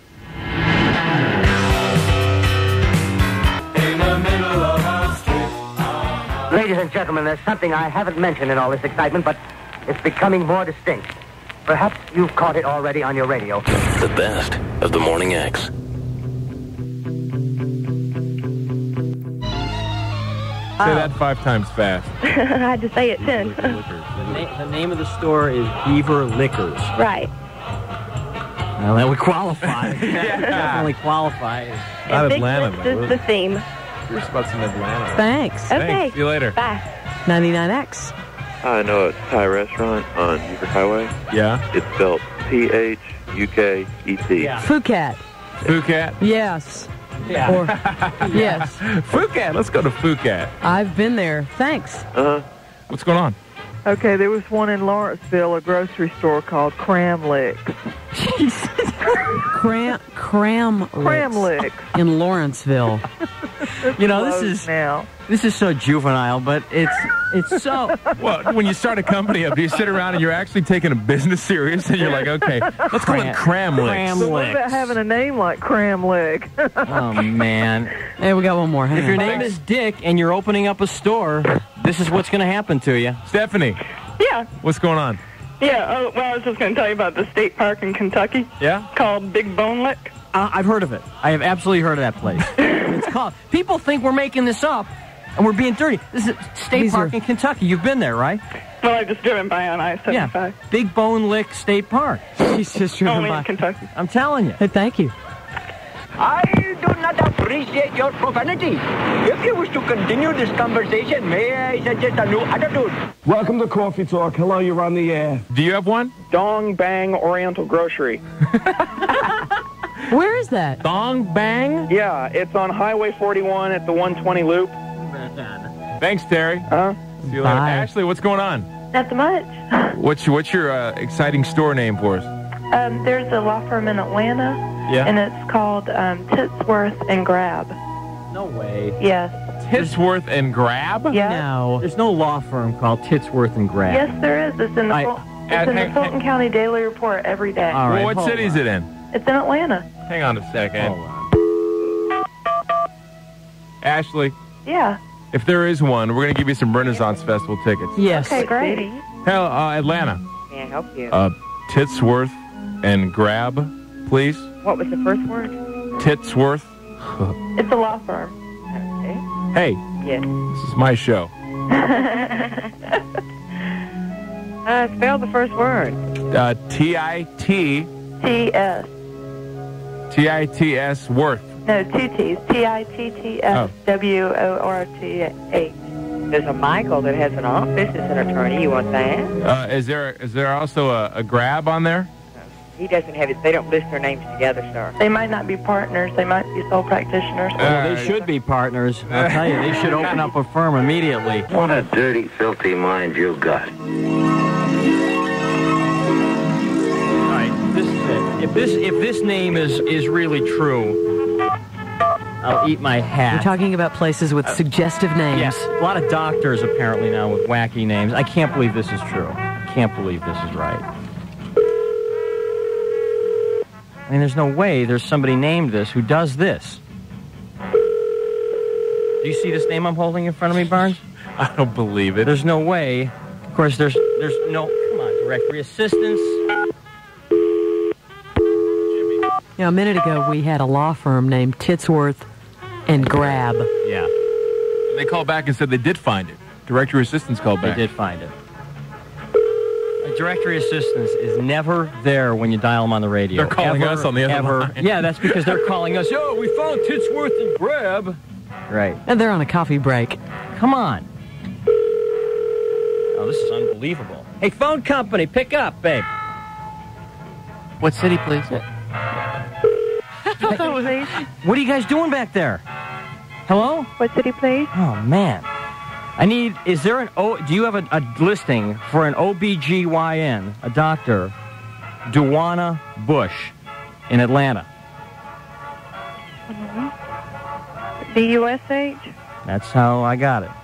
Ladies and gentlemen, there's something I haven't mentioned in all this excitement, but it's becoming more distinct. Perhaps you've caught it already on your radio.
The best of the Morning X.
Say that five times fast.
I had to say it ten.
The, na- the name of the store is Beaver Liquors.
Right.
Well, that would qualify. Definitely qualify.
Not
And Big
Atlanta,
Lips
though.
is the theme.
Curious about some Atlanta.
Thanks.
Okay.
Thanks. See you later.
Bye.
ninety-nine X.
I know a Thai restaurant on Beaver Highway.
Yeah?
It's spelled P H U K E T.
Yeah.
Phuket.
Phuket?
Yes.
Yeah.
Or, yes.
Phuket. Let's go to Phuket.
I've been there. Thanks.
Uh-huh.
What's going on?
Okay, there was one in Lawrenceville, a grocery store called Cram Licks.
Cram, cram,
Cram Licks.
in Lawrenceville.
You know, this
Closed
is
now.
this is so juvenile, but it's it's so.
Well, when you start a company up, do you sit around and you're actually taking a business serious and you're like, okay, let's call it Cram Licks.
Cram
So what
Licks.
about having a name like Cram Lick?
Oh man!
Hey, we got one more. Hang
If your
on.
name is Dick and you're opening up a store, this is what's going to happen to you.
Stephanie,
Yeah,
what's going on?
yeah. Oh, well, I was just going to tell you about the state park in Kentucky
Yeah?
called Big Bone Lick.
Uh, I've heard of it. I have absolutely heard of that place. It's called. People think we're making this up, and we're being dirty. This is State
These
Park
are-
in Kentucky. You've been there, right?
Well, I just driven by on I seventy-five.
Yeah. Big Bone Lick State Park.
She's just driven
Only
by.
in Kentucky.
I'm telling you.
Hey, thank you.
I do not appreciate your profanity. If you wish to continue this conversation, may I suggest a new attitude?
Welcome to Coffee Talk. Hello, you're on the air.
Do you have one?
Dong Bang Oriental Grocery.
Where is that?
Dong Bang?
Yeah, it's on Highway forty-one at the one twenty loop.
Thanks, Terry.
Huh?
See you later.
Bye.
Ashley, what's going on?
Not so much.
What's your, what's your uh, exciting store name for us?
Um, there's a law firm in Atlanta,
Yeah.
and it's called um, Titsworth and Grab.
No way.
Yes.
Titsworth and Grab?
Yeah.
No.
There's no law firm called Titsworth and Grab.
Yes, there is. It's in the,
I-
Ful-
Uh,
it's in
hang-
the Fulton County Daily Report every day.
All right.
Well, what
hold
city is
on.
it in?
It's in Atlanta.
Hang on a second.
Hold on.
Ashley,
Yeah.
if there is one, we're going to give you some Renaissance Festival tickets.
Yes.
Okay, great.
Hell, uh, Atlanta.
May I help you?
Uh, Titsworth and Grab, please.
What was the first word?
Titsworth.
It's a law firm.
Hey,
Yes.
this is my show.
Uh, spell the first word.
Uh, T I T
T S.
T I T S Worth.
No, two T's. T I T T S W O R T H.
There's a Michael that has an office as an attorney. You want that?
Uh, is there is there also a, a Grab on there?
He doesn't have it. They don't list their names together, sir.
They might not be partners. They might be sole practitioners.
Well, they should be partners. I'll tell you, they should open up a firm immediately.
What a dirty, filthy mind you got.
All right, this is it. If this if this name is is really true, I'll eat my hat.
You're talking about places with suggestive names.
Yes, a lot of doctors apparently now with wacky names. I can't believe this is true. I can't believe this is right. I mean, there's no way there's somebody named this who does this. Do you see this name I'm holding in front of me, Barnes?
I don't believe it.
There's no way. Of course, there's there's no. Come on, directory assistance.
You know, a minute ago we had a law firm named Titsworth and Grab.
Yeah.
They called back and said they did find it. Directory assistance called back.
They did find it. A directory assistance is never there when you dial them on the radio.
They're calling
Ever,
us on the other
ever.
line.
Yeah, that's because they're calling us. Yo, we found Titsworth and Grab. Right.
And they're on a coffee break.
Come on. Oh, this is unbelievable. Hey, phone company, pick up, babe.
What city, please?
What city,
What are you guys doing back there? Hello?
What city, please?
Oh, man. I need, is there an, O, do you have a, a listing for an O B G Y N, a doctor, Duana Bush, in Atlanta?
B U S H?
That's how I got it.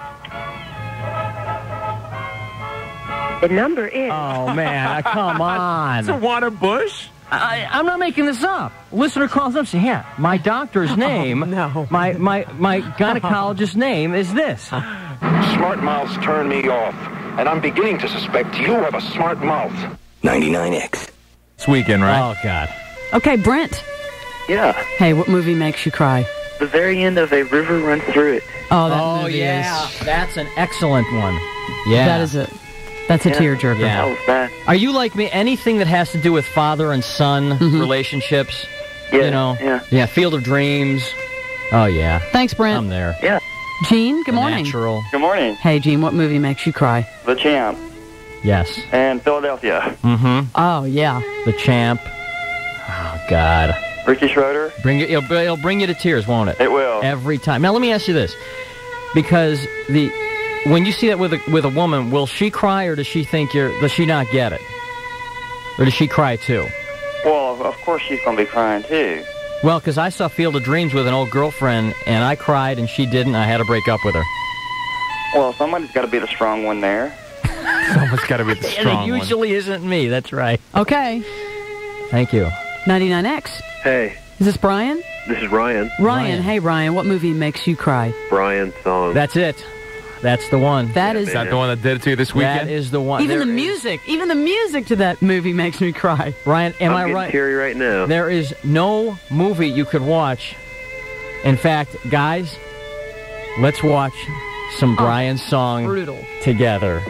The number is...
Oh, man, come on.
Duana Bush?
I, I'm not making this up. Listener calls up and says, yeah, my doctor's name,
Oh, no.
my, my, my gynecologist's name is this.
Smart mouths turn me off, and I'm beginning to suspect you have a smart mouth.
ninety-nine X.
This weekend, right?
Oh, God.
Okay, Brent.
Yeah.
Hey, what movie makes you cry?
The very end of A River Runs Through It.
Oh, that
oh
movie
yeah.
is...
That's an excellent one. Yeah.
That is a... That's a
Yeah.
tearjerker.
Yeah.
That was bad.
Are you like me? Anything that has to do with father and son
Mhm.
relationships?
Yeah,
You know?
yeah.
Yeah, Field of Dreams. Oh, yeah.
Thanks, Brent.
I'm there.
Yeah.
Gene, good
The
morning.
Natural.
Good morning.
Hey, Gene, what movie makes you cry?
The Champ
Yes.
and Philadelphia.
Mm-hmm.
Oh, yeah.
The Champ. Oh, God.
Ricky Schroeder.
Bring it, it'll, it'll bring you to tears, won't it?
It will.
Every time. Now, let me ask you this. Because the when you see that with a, with a woman, will she cry or does she think you're... Does she not get it? Or does she cry, too?
Well, of course she's going to be crying, too.
Well, because I saw Field of Dreams with an old girlfriend, and I cried, and she didn't. I had to break up with her.
Well, somebody's got to be the strong one there.
Someone's got to be the
And
strong
it
one.
usually isn't me. That's right.
Okay.
Thank you.
ninety-nine X.
Hey,
Is this Brian?
this is Ryan.
Ryan.
Ryan.
Hey, Ryan, what movie makes you cry?
Brian's song.
That's it. That's the one.
That is...
Is that the one that did it to you this
That
weekend?
is the one.
Even
There
the
is-
music, even the music to that movie makes me cry.
Ryan, am
I'm
I
getting
right?
teary right now.
There is no movie you could watch. In fact, guys, let's watch some Brian song
Brutal.
together.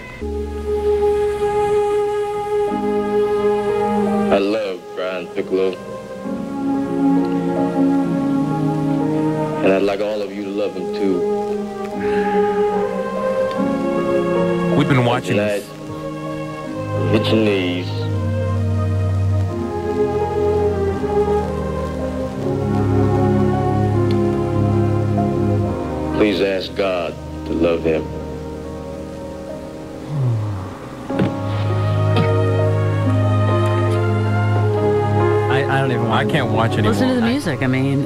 I love Brian Piccolo. And I'd like all of you to love him too.
We've been watching
Tonight,
this.
hit your knees. Please ask God to love him.
I, I don't even
I
want
can't watch anymore.
Listen to the music. I mean,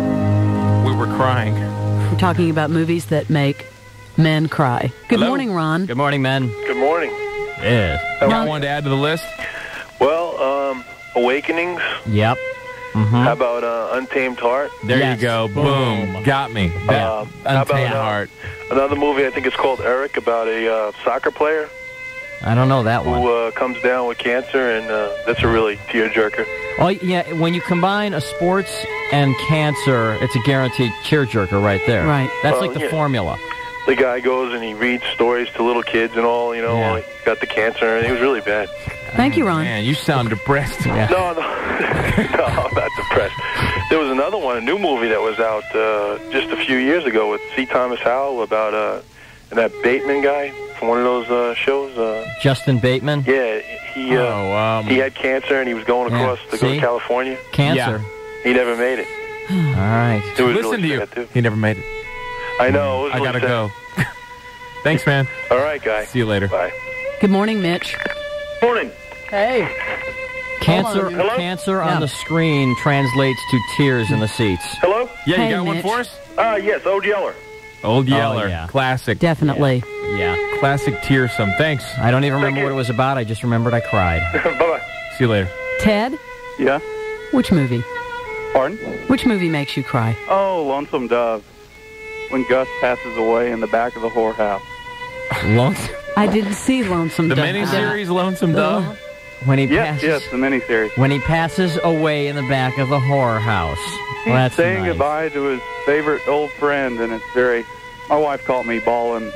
We were crying.
we're talking about movies that make men cry. Good
Hello?
morning, Ron.
Good morning, men.
Good morning.
Yeah.
Got one to add to the list?
Well, um, Awakenings.
Yep. Mm-hmm.
How about uh, Untamed Heart?
There
Yes.
you go. Boom.
Boom.
Got me.
Uh,
That
how
Untamed
about, uh,
Heart.
Another movie, I think it's called Eric, about a uh, soccer player
I don't know that one.
who uh, comes down with cancer, and uh, that's a really tearjerker.
Oh, yeah, when you combine a sports and cancer, it's a guaranteed tearjerker right there.
Right.
That's
Well,
like the
yeah.
formula.
The guy goes and he reads stories to little kids and all, you know,
Yeah.
while he got the cancer, and he was really bad.
Thank you, Ron.
Man, you sound depressed.
Yeah.
No, no, no, I'm not depressed. There was another one, a new movie that was out uh, just a few years ago with C. Thomas Howell about uh, and that Bateman guy from one of those uh, shows. Uh,
Justin Bateman?
yeah, he uh,
Oh, um,
he had cancer and he was going
Yeah,
across to go
see?
to California.
Cancer.
He never made it.
All right.
It was
listen
really
to you.
sad, too.
He never made it.
I know. It was
I
really
gotta
sad.
go. Thanks, man.
All right, guy.
See you later.
Bye.
Good morning, Mitch.
Morning.
Hey.
Cancer,
Hello?
cancer
Yeah.
on the screen translates to tears in the seats.
Hello?
Yeah,
Hey,
you got one
Mitch.
for us?
Uh, yes, Old Yeller.
Old Yeller.
yeah.
Classic.
Definitely.
Yeah.
Classic tearsome. Thanks.
I don't even remember
you.
what it was about. I just remembered I cried.
Bye-bye.
See you later.
Ted,
Yeah?
which movie?
Pardon?
Which movie makes you cry?
Oh, Lonesome Dove. When Gus passes away in the back of the whorehouse.
Lonesome.
I didn't see Lonesome
The
Dove.
miniseries Lonesome Dove?
When he
Yes,
passes,
yes, the miniseries.
when he passes away in the back of the horror house.
He's
Well, that's
saying
nice.
goodbye to his favorite old friend, and it's very... My wife called me bawling.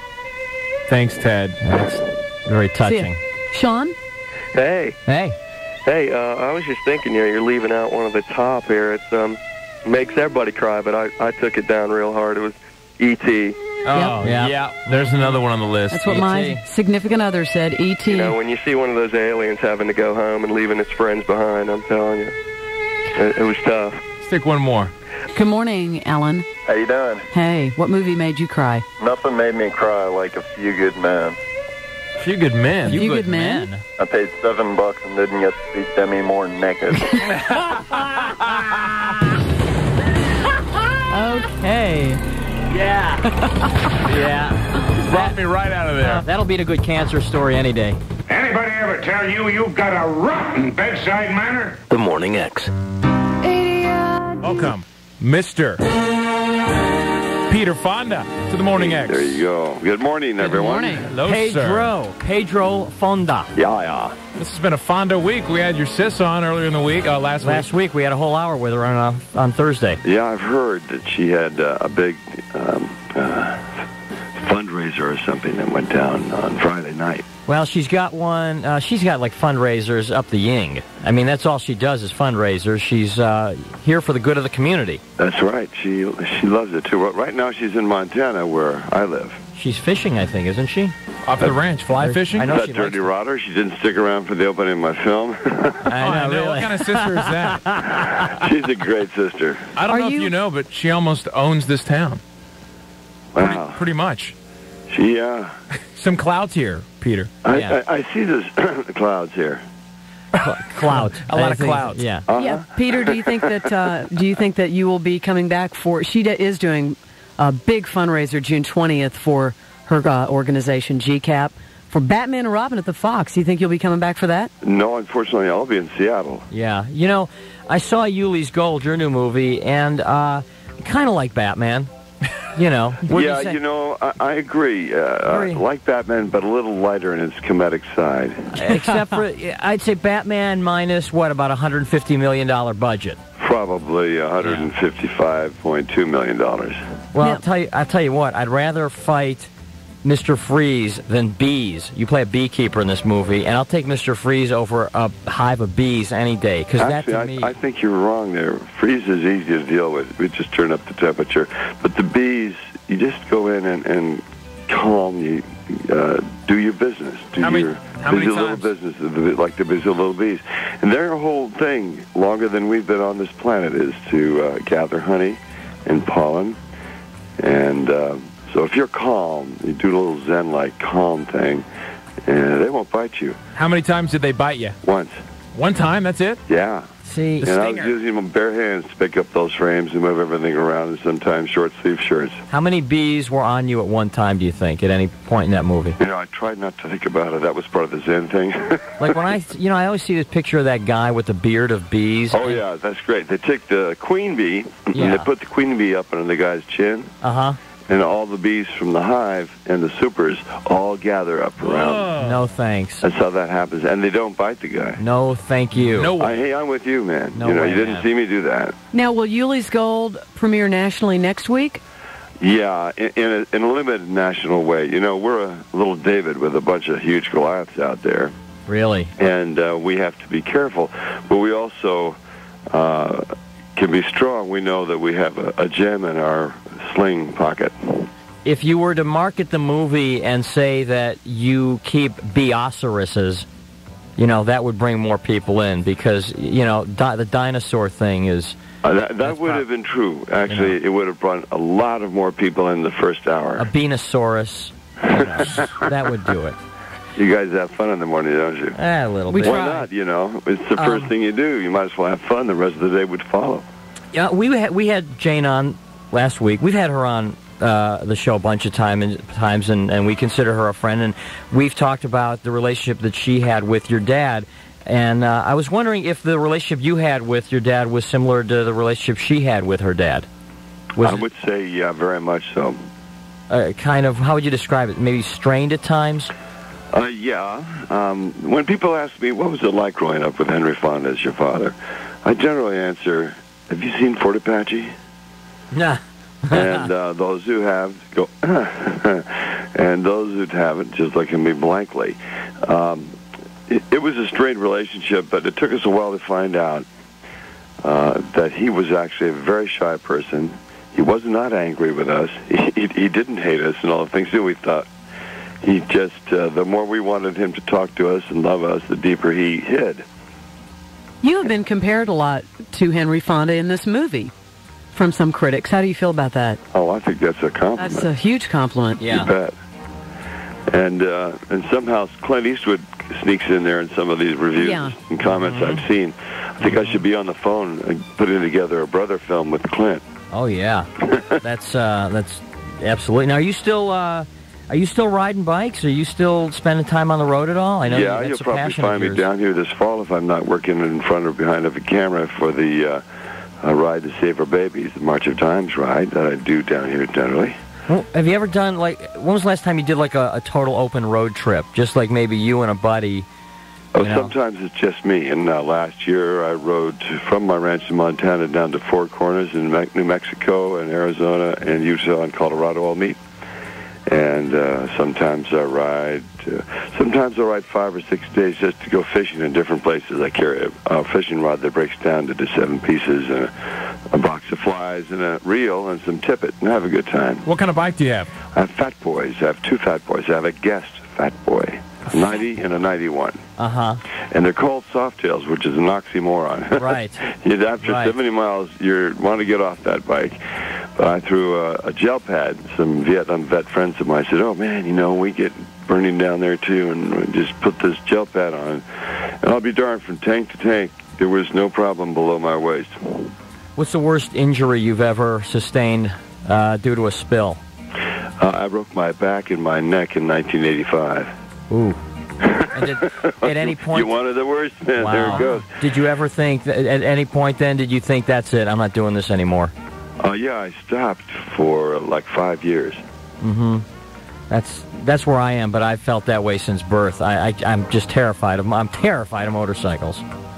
Thanks, Ted.
That's very
See
touching.
ya. Sean?
Hey,
Hey,
hey, uh, I was just thinking, you know, you're leaving out one of the top here. It's um makes everybody cry, but I, I took it down real hard. It was E T
Oh,
Yep.
yeah. There's another one on the list.
That's what
E T
my significant other said. E T
You know, when you see one of those aliens having to go home and leaving his friends behind, I'm telling you, it, it was tough.
Stick one more.
Good morning, Alan.
How you doing?
Hey, what movie made you cry?
Nothing made me cry like A Few Good Men.
A Few Good Men.
Few Good Men?
I paid seven bucks and didn't get to see Demi Moore naked.
Okay.
Yeah. yeah.
Brought me right out of there.
That'll beat a good cancer story any day.
Anybody ever tell you you've got a rotten bedside manner?
The Morning X.
Welcome, Mister Peter Fonda to the Morning X.
There you go. Good morning, everyone.
morning. Hello,
Pedro.
sir.
Pedro Fonda.
Yeah, yeah.
This has been a Fonda week. We had your sis on earlier in the week, uh, last,
Last week. week we had a whole hour with her on uh, on Thursday.
Yeah, I've heard that she had uh, a big um, uh, fundraiser or something that went down on Friday night.
Well, she's got one. Uh, she's got like fundraisers up the ying. I mean, that's all she does is fundraisers. She's uh, here for the good of the community.
That's right. She she loves it too. Well, right now she's in Montana, where I live.
She's fishing, I think, isn't she?
Off the ranch, fly fishing.
I know
that
she
dirty
likes
rotter. She didn't stick around for the opening of my film.
I know,
Oh, I know.
really.
What kind of sister is that?
She's a great sister.
I don't
Are
know
you-
if you know, but she almost owns this town.
Wow.
Pretty much.
She uh,
Some clouds here, Peter.
I,
Yeah.
I, I see this the clouds here.
Clout.
A lot
I
of
think-
clouds.
Yeah.
Uh-huh.
Yeah, Peter, do you think that uh, do you think that you will be coming back for? She d- is doing a big fundraiser June twentieth for her uh, organization G CAP for Batman and Robin at the Fox. Do you think you'll be coming back for that?
No, unfortunately, I'll be in Seattle.
Yeah. You know, I saw Yuli's Gold, your new movie, and uh, kind of like Batman. You know. wouldn't
Yeah,
say-
you know, I, I agree. Uh, uh,
Very-
like Batman, but a little lighter in its comedic side.
Except for, I'd say Batman minus, what, about a one hundred fifty million dollars budget.
Probably one hundred fifty-five point two million dollars.
Well,
Yeah.
I'll tell you, I'll tell you what, I'd rather fight Mister Freeze than bees. You play a beekeeper in this movie, and I'll take Mister Freeze over a hive of bees any day, because that
Actually,
to me...
I, I think you're wrong there. Freeze is easy to deal with. We just turn up the temperature. But the bees, you just go in and, and calmly uh, do your business. Do
How many-
your
how
busy
many
little
times?
business, the- like the busy little bees. And their whole thing, longer than we've been on this planet, is to uh, gather honey and pollen. And uh, so if you're calm, you do a little Zen-like calm thing, and they won't bite you.
How many times did they bite you?
Once.
One time, that's it?
Yeah.
See,
And I was using my bare hands to pick up those frames and move everything around, and sometimes short-sleeve shirts.
how many bees were on you at one time, do you think, at any point in that movie?
You know, I tried not to think about it. That was part of the Zen thing.
Like when I, you know, I always see this picture of that guy with the beard of bees.
Oh, yeah, that's great. They take the queen bee,
Yeah.
and they put the queen bee up under the guy's chin,
Uh-huh.
and all the bees from the hive and the supers all gather up around.
No thanks.
That's how that happens. And they don't bite the guy.
No thank you.
No
I, hey, I'm with you, man.
No
you know,
way,
you didn't
man.
see me do that.
Now, will Yuli's Gold premiere nationally next week?
Yeah, in, in, a, in a limited national way. You know, we're a little David with a bunch of huge Goliaths out there.
Really?
And uh, we have to be careful. But we also uh, can be strong. We know that we have a, a gem in our sling pocket.
If you were to market the movie and say that you keep Beosauruses, you know, that would bring more people in because, you know, di- the dinosaur thing is...
Uh, that that would have been true. Actually, it would have brought a lot of more people in the first hour.
A Benosaurus, you know, that would do it.
You guys have fun in the morning, don't you?
Eh, a little
Why
bit.
not? You know, it's the first
Um,
thing you do. You might as well have fun. The rest of the day would follow.
Yeah, we had, we had Jane on last week. We've had her on uh, the show a bunch of time and, times, and, and we consider her a friend. And we've talked about the relationship that she had with your dad. And uh, I was wondering if the relationship you had with your dad was similar to the relationship she had with her dad. Was
I would say, yeah, very much so.
uh, kind of, how would you describe it? Maybe strained at times?
Uh, yeah. Um, when people ask me, what was it like growing up with Henry Fonda as your father, I generally answer, have you seen Fort Apache?
Nah.
And uh, those who have go, and those who haven't just look at me blankly. Um, it, it was a strained relationship, but it took us a while to find out uh, that he was actually a very shy person. He was not angry with us. He, he, he didn't hate us and all the things that we thought. He just, uh, the more we wanted him to talk to us and love us, the deeper he hid.
You have been compared a lot to Henry Fonda in this movie from some critics. How do you feel about that?
Oh, I think that's a compliment.
That's a huge compliment.
You bet. And uh, and somehow Clint Eastwood sneaks in there in some of these reviews
Yeah.
and comments
Mm-hmm.
I've seen. I think I should be on the phone and putting together a brother film with Clint.
Oh, yeah. that's, uh, that's absolutely. Now, are you still... Uh, Are you still riding bikes? Are you still spending time on the road at all? I know
yeah,
that's
you'll
a
probably
passion of
find me
yours.
down here this fall if I'm not working in front or behind of a camera for the uh, a ride to Save Our Babies, the March of Dimes ride that I do down here generally.
Well, have you ever done, like, when was the last time you did, like, a, a total open road trip? Just like maybe you and a buddy.
Oh,
you know?
sometimes it's just me. And uh, last year I rode to, from my ranch in Montana down to Four Corners in Me- New Mexico and Arizona and Utah and Colorado all meet. And uh, sometimes I ride, uh, sometimes I ride five or six days just to go fishing in different places. I carry a, a fishing rod that breaks down into seven pieces, and a, a box of flies, and a reel, and some tippet, and have a good time.
What kind of bike do you have?
I have Fat Boys. I have two Fat Boys. I have a Guest Fat Boy, a ninety and a ninety-one.
Uh-huh.
And they're called Softails, which is an oxymoron.
Right.
you After
right.
seventy miles, you want to get off that bike. But I threw a, a gel pad. Some Vietnam vet friends of mine said, oh, man, you know, we get burning down there, too, and we just put this gel pad on. And I'll be darned, from tank to tank, there was no problem below my waist.
What's the worst injury you've ever sustained uh, due to a spill?
Uh, I broke my back and my neck in nineteen eighty-five.
Ooh. And did, at any point...
You wanted the worst, man.
Wow.
There it goes.
Did you ever think, that, at any point then, did you think, that's it, I'm not doing this anymore?
Uh, yeah, I stopped for uh, like five years.
Mm-hmm. That's that's where I am, but I've felt that way since birth. I, I I'm just terrified of I'm terrified of motorcycles.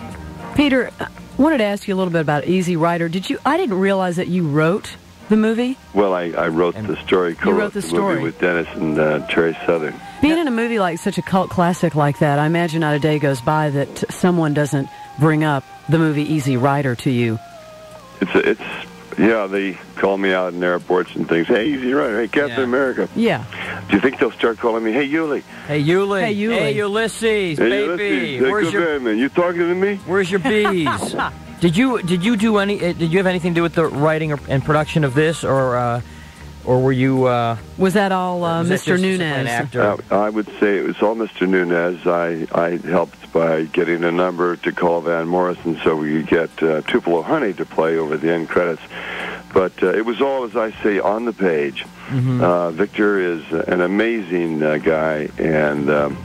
Peter, I wanted to ask you a little bit about Easy Rider. Did you? I didn't realize that you wrote the movie.
Well, I, I wrote the story. Co-wrote
wrote the
the
story.
movie with Dennis and uh, Terry Southern.
Being in a movie like such a cult classic like that, I imagine not a day goes by that someone doesn't bring up the movie Easy Rider to you.
It's a, it's yeah. They call me out in airports and things. Hey, Easy Rider. Hey, Captain
Yeah.
America.
Yeah.
Do you think they'll start calling me? Hey, Yuli.
Hey, Yuli.
Hey, Yuli.
Hey, Ulysses,
Hey,
baby.
Ulysses. Hey,
Where's
good
your
man, man. You talking to me?
Where's your bees? Did you did you do any? uh, Did you have anything to do with the writing or, and production of this, or uh, or were you? Uh,
Was that all uh,
was that
Mister
just an
Nunez?
actor?
Uh, I would say it was all Mister Nunez. I, I helped by getting a number to call Van Morrison so we could get uh, Tupelo Honey to play over the end credits. But uh, it was all, as I say, on the page.
Mm-hmm.
Uh, Victor is an amazing uh, guy, and um,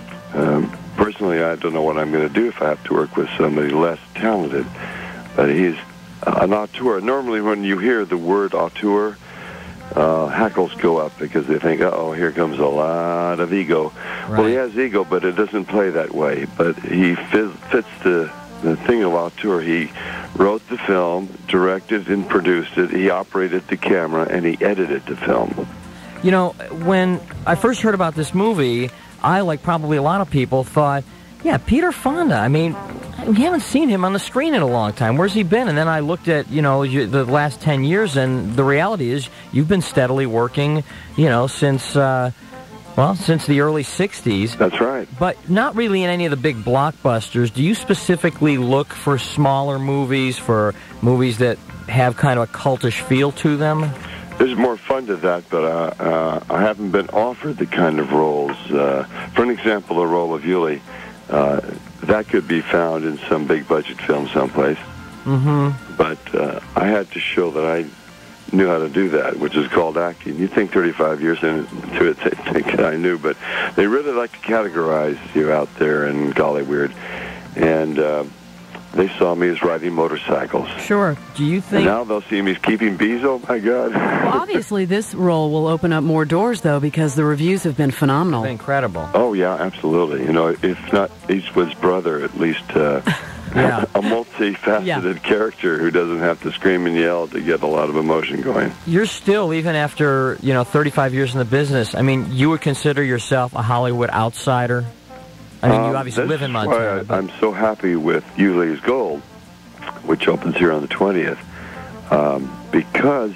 um, personally, I don't know what I'm going to do if I have to work with somebody less talented. But he's an auteur. Normally, when you hear the word auteur, uh, hackles go up because they think, uh-oh, here comes a lot of ego.
Right.
Well, he has ego, but it doesn't play that way. But he fits, fits the, the thing of auteur. He wrote the film, directed and produced it. He operated the camera, and he edited the film.
You know, when I first heard about this movie, I, like probably a lot of people, thought, yeah, Peter Fonda. I mean, we haven't seen him on the screen in a long time. Where's he been? And then I looked at, you know, you, the last ten years, and the reality is you've been steadily working, you know, since, uh, well, since the early sixties.
That's right.
But not really in any of the big blockbusters. Do you specifically look for smaller movies, for movies that have kind of a cultish feel to them?
There's more fun to that, but uh, uh, I haven't been offered the kind of roles. Uh, for an example, the role of Yuli, uh, that could be found in some big-budget film someplace.
Mm-hmm.
But uh, I had to show that I knew how to do that, which is called acting. You think thirty-five years into it, they think I knew, but they really like to categorize you out there in Gollyweird. And uh, they saw me as riding motorcycles.
Sure.
Do you
And
think...
now they'll see me as keeping bees. Oh, my God.
Well, obviously, this role will open up more doors, though, because the reviews have been phenomenal.
Incredible.
Oh, yeah, absolutely. You know, if not Eastwood's brother, at least uh,
Yeah.
a multifaceted
Yeah.
character who doesn't have to scream and yell to get a lot of emotion going.
You're still, even after, you know, thirty-five years in the business, I mean, you would consider yourself a Hollywood outsider? I mean, you
Um,
obviously
this
live in
is why
Montana.
I,
but-
I'm so happy with Yuli's Gold, which opens here on the twentieth, um, because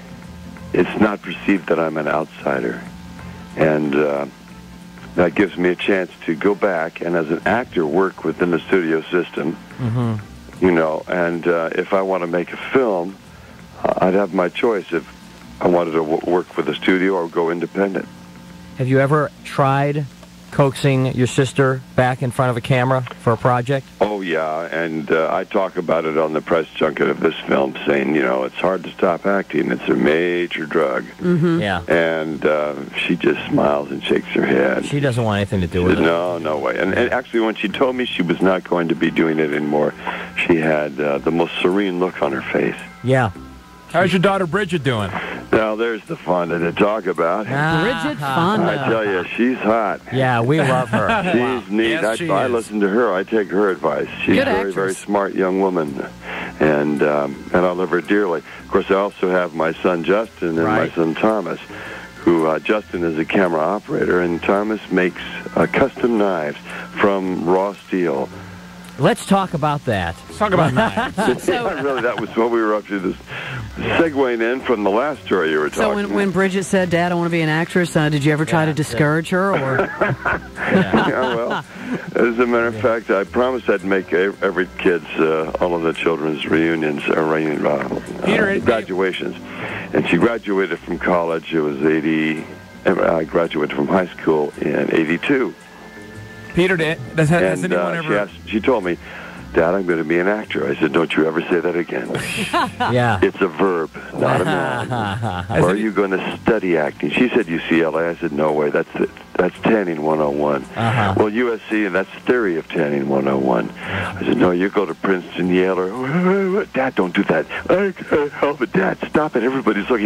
it's not perceived that I'm an outsider. And uh, that gives me a chance to go back and, as an actor, work within the studio system.
Mm-hmm.
You know, and uh, if I want to make a film, uh, I'd have my choice if I wanted to w- work with a studio or go independent.
Have you ever tried coaxing your sister back in front of a camera for a project?
Oh, yeah, and uh, I talk about it on the press junket of this film, saying, you know, it's hard to stop acting. It's a major drug.
Mm-hmm.
Yeah.
And uh, she just smiles and shakes her head.
She doesn't want anything to do
She
with
said,
it.
no, no way. And, and actually, when she told me she was not going to be doing it anymore, she had uh, the most serene look on her face.
Yeah.
How's your daughter Bridget doing?
Now, there's the Fonda to talk about.
Bridget Fonda.
I tell you, she's hot.
Yeah, we love her.
She's
Wow.
neat.
Yes,
I,
she
I
is.
listen to her. I take her advice. She's
Good
a very,
actress.
very smart young woman, and um, and I love her dearly. Of course, I also have my son Justin and
Right.
my son Thomas, who uh, Justin is a camera operator, and Thomas makes uh, custom knives from raw steel.
Let's talk about that.
Let's talk about knives.
Yeah, really, that was what we were up to. This segueing in from the last story you were talking
So when,
about.
when Bridget said, Dad, I want to be an actress, uh, did you ever try
Yeah,
to discourage her? Or
Yeah, well, as a matter of fact, I promised I'd make e- every kid's, uh, all of the children's reunions, uh, reunion, uh,
Peter,
uh,
it-
graduations. And she graduated from college. It was eighty. I graduated from high school in eighty-two.
Peter, did- does, has
And
anyone
uh,
ever...
she, asked, she told me, Dad, I'm going to be an actor. I said, don't you ever say that again.
Yeah.
It's a verb, not a noun. Or are you going to study acting? She said U C L A. I said, no way. That's it. That's tanning one oh one.
Uh-huh.
Well, U S C, and that's theory of tanning one oh one. I said, no, you go to Princeton, Yale, or... Dad, don't do that. I can't help it. Dad, stop it. Everybody's looking.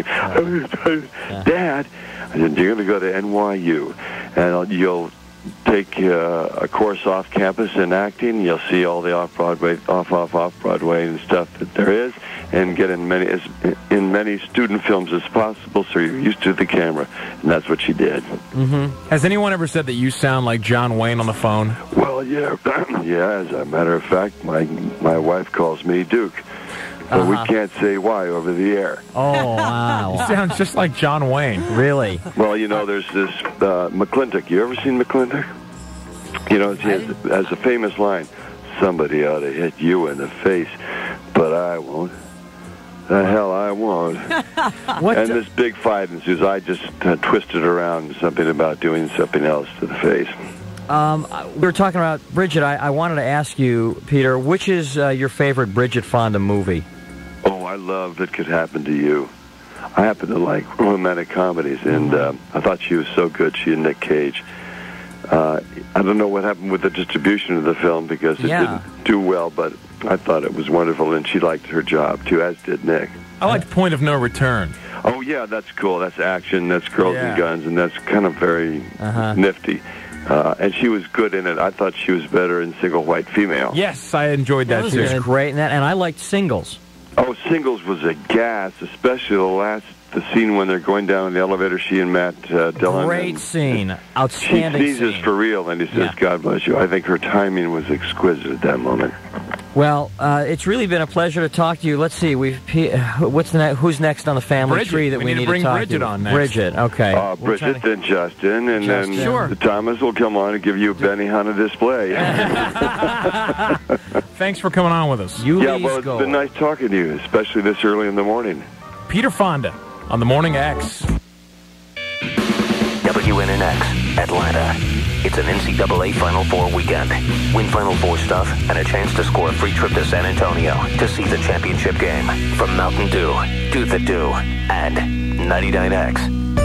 Dad, I said, you're going to go to N Y U, and you'll take uh, a course off campus in acting. You'll see all the off Broadway, off off off Broadway and stuff that there is, and get in many as in many student films as possible. So you're used to the camera, and that's what she did.
Mm-hmm. Has anyone ever said that you sound like John Wayne on the phone?
Well, yeah, yeah. As a matter of fact, my my wife calls me Duke, but
Uh-huh.
we can't say why over the air.
Oh, wow.
You sound just like John Wayne.
Really?
Well, you know, there's this uh, McClintock. You ever seen McClintock? You know, he has, has a famous line, somebody ought to hit you in the face, but I won't. The hell I won't.
What
and
the-
this big fight ensues. I just uh, twisted around something about doing something else to the face.
Um, we were talking about Bridget. I, I wanted to ask you, Peter, which is uh, your favorite Bridget Fonda movie?
Oh, I love It Could Happen to You. I happen to like romantic comedies, and uh, I thought she was so good, she and Nick Cage. Uh, I don't know what happened with the distribution of the film because it
Yeah.
didn't do well, but I thought it was wonderful, and she liked her job, too, as did Nick.
I liked Point of No Return.
Oh, yeah, that's cool. That's action, that's girls
Yeah.
and guns, and that's kind of very
Uh-huh.
nifty. Uh, and she was good in it. I thought she was better in Single White Female.
Yes, I enjoyed that,
She was
too.
great in that, and I liked Singles.
Oh, Singles was a gas, especially the last, the scene when they're going down in the elevator, she and Matt uh, Dillon.
Great
and
scene.
She
Outstanding
sneezes
scene.
for real, and he says,
Yeah.
God bless you. I think her timing was exquisite at that moment.
Well, uh, it's really been a pleasure to talk to you. Let's see, we've what's the ne- who's next on the family
Bridget.
tree that
We
we,
need to
need
bring
talk
Bridget
to?
on next.
Bridget, okay.
Uh,
We're trying
Bridget,
to-
then Justin, and
Justin.
then
Sure.
Thomas will come on and give you a Benihana display.
Thanks for coming on with us.
yeah,
Yuli's
well, it's
goal.
been nice talking to you, especially this early in the morning.
Peter Fonda on the Morning X.
W N N X, Atlanta. It's an N C double A Final Four weekend. Win Final Four stuff and a chance to score a free trip to San Antonio to see the championship game. From Mountain Dew, Do the Do, and ninety-nine X.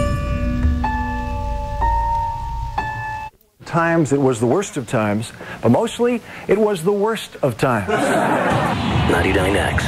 Times it was the worst of times, but mostly it was the worst of times.
ninety-nine X.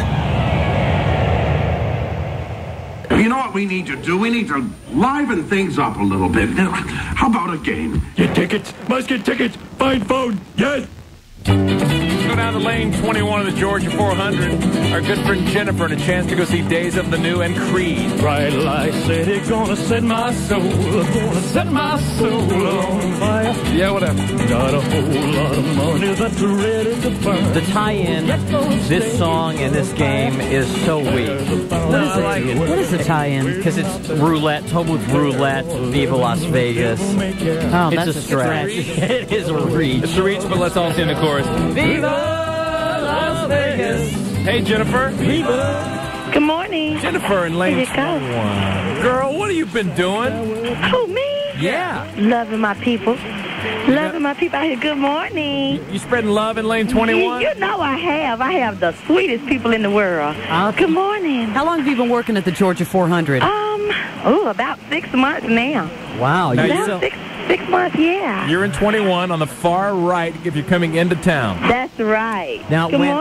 You know what we need to do? We need to liven things up a little bit. How about a game?
Get tickets. Must get tickets. Find phone. Yes.
Let's go down to lane twenty-one of the Georgia four hundred. Our good friend Jennifer and a chance to go see Days of the New and Creed.
Bright light city gonna set my soul, gonna set my soul on fire.
Yeah, whatever.
Got a whole lot of money that's ready to burn.
The tie-in, this song and this game is so weak.
What is it?
like it.
What is the tie-in?
Because it's roulette, told with roulette, Viva Las Vegas.
Oh,
it's
that's
a
a
stretch. It is a reach.
It's a reach, but let's all sing the chorus.
Viva Las Vegas.
Hey, Jennifer.
Viva.
Good morning.
Jennifer in lane
Here you go.
twenty-one. Girl, what have you been doing?
Who, me?
Yeah.
Loving my people. Loving my people out here. Good morning.
You spreading love in lane twenty-one?
You, you know I have. I have the sweetest people in the world. Good morning.
How long have you been working at the Georgia four hundred?
Um, oh, about six months now.
Wow.
Now
You
you-
About six, six months, yeah.
You're in twenty-one on the far right if you're coming into town.
That's right.
Now,
Good
when-
morning.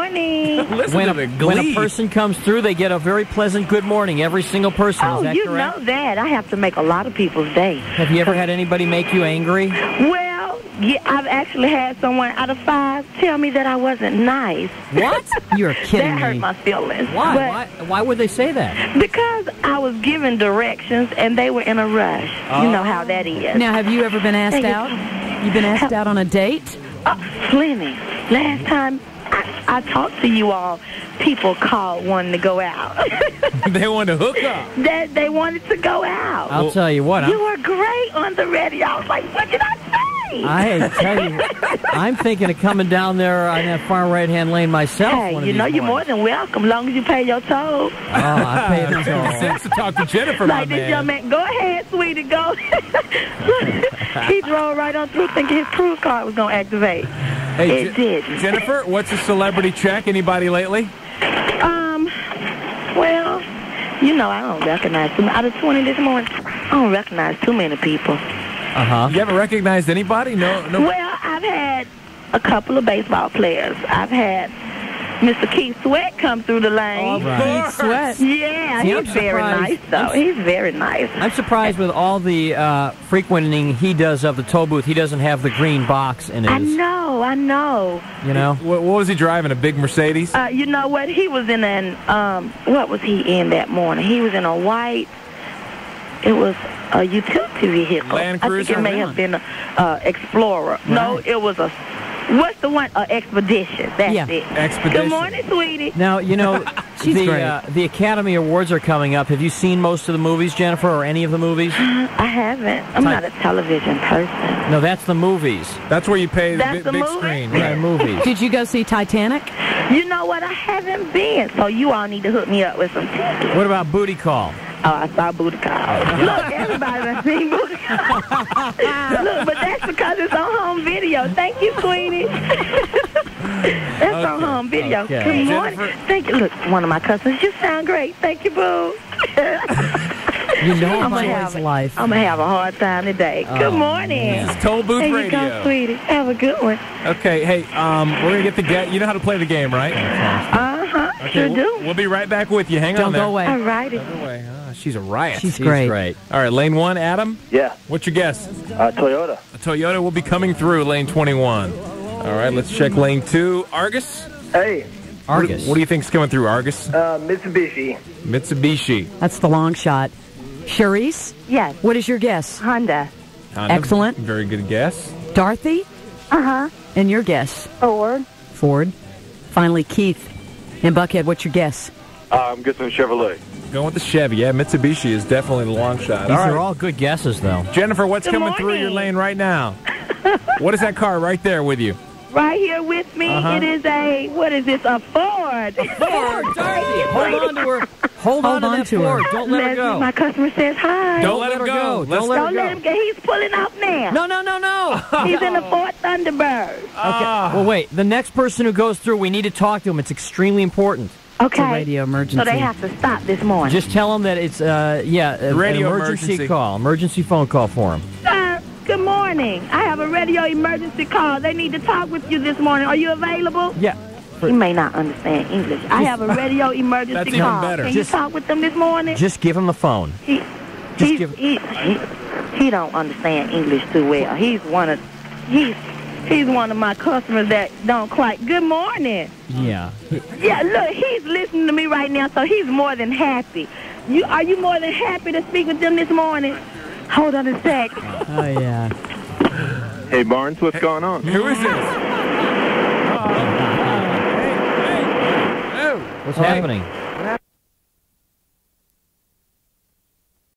morning.
Listen
when,
to
a,
the glee.
when a person comes through, they get a very pleasant good morning. Every single person.
Oh,
Is that
you
correct?
know that. I have to make a lot of people's day.
Have you ever had anybody make you angry?
Well, yeah, I've actually had someone out of five tell me that I wasn't nice.
What?
You're kidding
That hurt
me.
my feelings.
Why?
But
Why? Why would they say that?
because I was given directions and they were in a rush.
Oh.
You know how that is.
Now, have you ever been asked
Thank you.
out? You've been asked out on a date?
Uh, plenty. Last time I, I talked to you all, people called wanting to go out.
They wanted to hook up.
They, they wanted to go out.
I'll tell you what. I'm,
You were great on the radio. I was like, what did I say?
I tell you, I'm thinking of coming down there on that far right-hand lane myself.
Hey,
one of
you
these
know you're more
mornings.
than welcome, long as you pay your toll.
Oh, I paid the toll.
Sense to talk to Jennifer, my
Like this
man.
young man, go ahead, sweetie, go. He drove right on through thinking his cruise card was going to activate.
Hey,
It
Je-
did.
Jennifer, what's a celebrity check? Anybody lately?
Um, well, you know, I don't recognize too out of twenty this morning. I don't recognize too many people.
Uh-huh.
You haven't recognized anybody? No, no.
Well, I've had a couple of baseball players. I've had Mister Keith Sweat come through the lane.
All right.
Keith Sweat.
Yeah,
See, I'm
he's very
surprised.
nice, though.
I'm-
He's very nice.
I'm surprised with all the uh, frequenting he does of the toll booth. He doesn't have the green box in
I
his,
know, I know.
you know?
What, what was he driving? A big Mercedes?
Uh, you know what? He was in an, um, what was he in that morning? He was in a white, it was a utility vehicle.
Land
I
Cruiser?
think it may have been a uh, Explorer. No, it was a, what's the one? Uh, Expedition. That's
Yeah.
it.
Expedition.
Good morning, sweetie.
Now, you know,
She's
the,
great.
uh, the Academy Awards are coming up. Have you seen most of the movies, Jennifer, or any of the movies?
I haven't. I'm not a television person.
No, that's the movies.
That's where you pay the
That's
big,
the
big
movie?
screen.
Yeah,
Right.
movies.
Did you go see Titanic?
You know what? I haven't been, so you all need to hook me up with some tickets.
What about Booty Call?
Oh, I saw Booty Call. Look, everybody done seen Booty Call. Look, but that's because it's on home video. Thank you, sweetie. That's on home video.
Okay.
Good morning.
Jennifer-
Thank you. Look, one of my customers, you sound great. Thank you, boo.
You know
I'm
about
gonna
Joy's
have
life.
I'm gonna have a hard time today.
Oh,
Good morning.
This is Toll Booth
There you
Radio.
go, sweetie. Have a good one.
Okay, hey, um, we're gonna get the ga- You know how to play the game, right?
Uh huh.
Okay,
Sure
we'll,
do.
We'll be right back with you. Hang
Don't
on there.
go away.
All righty.
Don't go away. Ah, she's a riot.
She's
She's
great.
great.
All right, lane one, Adam.
Yeah,
What's your guess?
uh, Toyota.
A Toyota will be coming through lane twenty-one. All right, let's check lane two. Argus.
Hey,
Argus.
What do you think's coming through, Argus?
uh, Mitsubishi.
Mitsubishi.
That's the long shot. Charisse,
Yes,
what is your guess?
Honda.
Honda.
Excellent.
Very good guess.
Dorothy,
Uh-huh.
and your guess?
Ford.
Ford. Finally, Keith. And Buckhead, what's your guess?
Uh, I'm guessing Chevrolet.
Going with the Chevy. Yeah, Mitsubishi is definitely the long shot.
These
All right.
are all good guesses, though.
Jennifer, what's
Good
coming through your
morning.
lane right now? What is that car right there with you?
Right here with me,
Uh-huh.
it is a, what is this, a Ford.
Ford, Dorothy, hold on to her. Hold, on,
Hold on
to that
to her.
Ford. Don't let her
Leslie,
go.
my customer says hi.
Don't let him
her
go.
go.
Let's-
Don't let her
Don't
go.
let him go. He's pulling up now.
No, no, no, no.
He's in the Ford Thunderbird.
Okay. Well, wait. The next person who goes through, we need to talk to him. It's extremely important.
Okay.
It's a radio emergency.
So they have to stop this morning.
Just tell him that it's, uh, yeah, a-
Radio
an emergency,
emergency.
call. Emergency phone call for him.
Sir, good morning. I have a radio emergency call. They need to talk with you this morning. Are you available?
Yeah.
He may not understand English. I have a radio emergency
That's even
call.
better.
Can
Just-
you talk with them this morning?
Just give him the phone.
He,
Just
he's,
give-
he, he, he don't understand English too well. He's one of he's he's one of my customers that don't quite. Good morning.
Yeah.
Yeah, look, he's listening to me right now, so he's more than happy. You are you more than happy to speak with them this morning? Hold on a sec.
Oh, yeah.
Hey, Barnes, what's going on?
Who is this?
What's happening?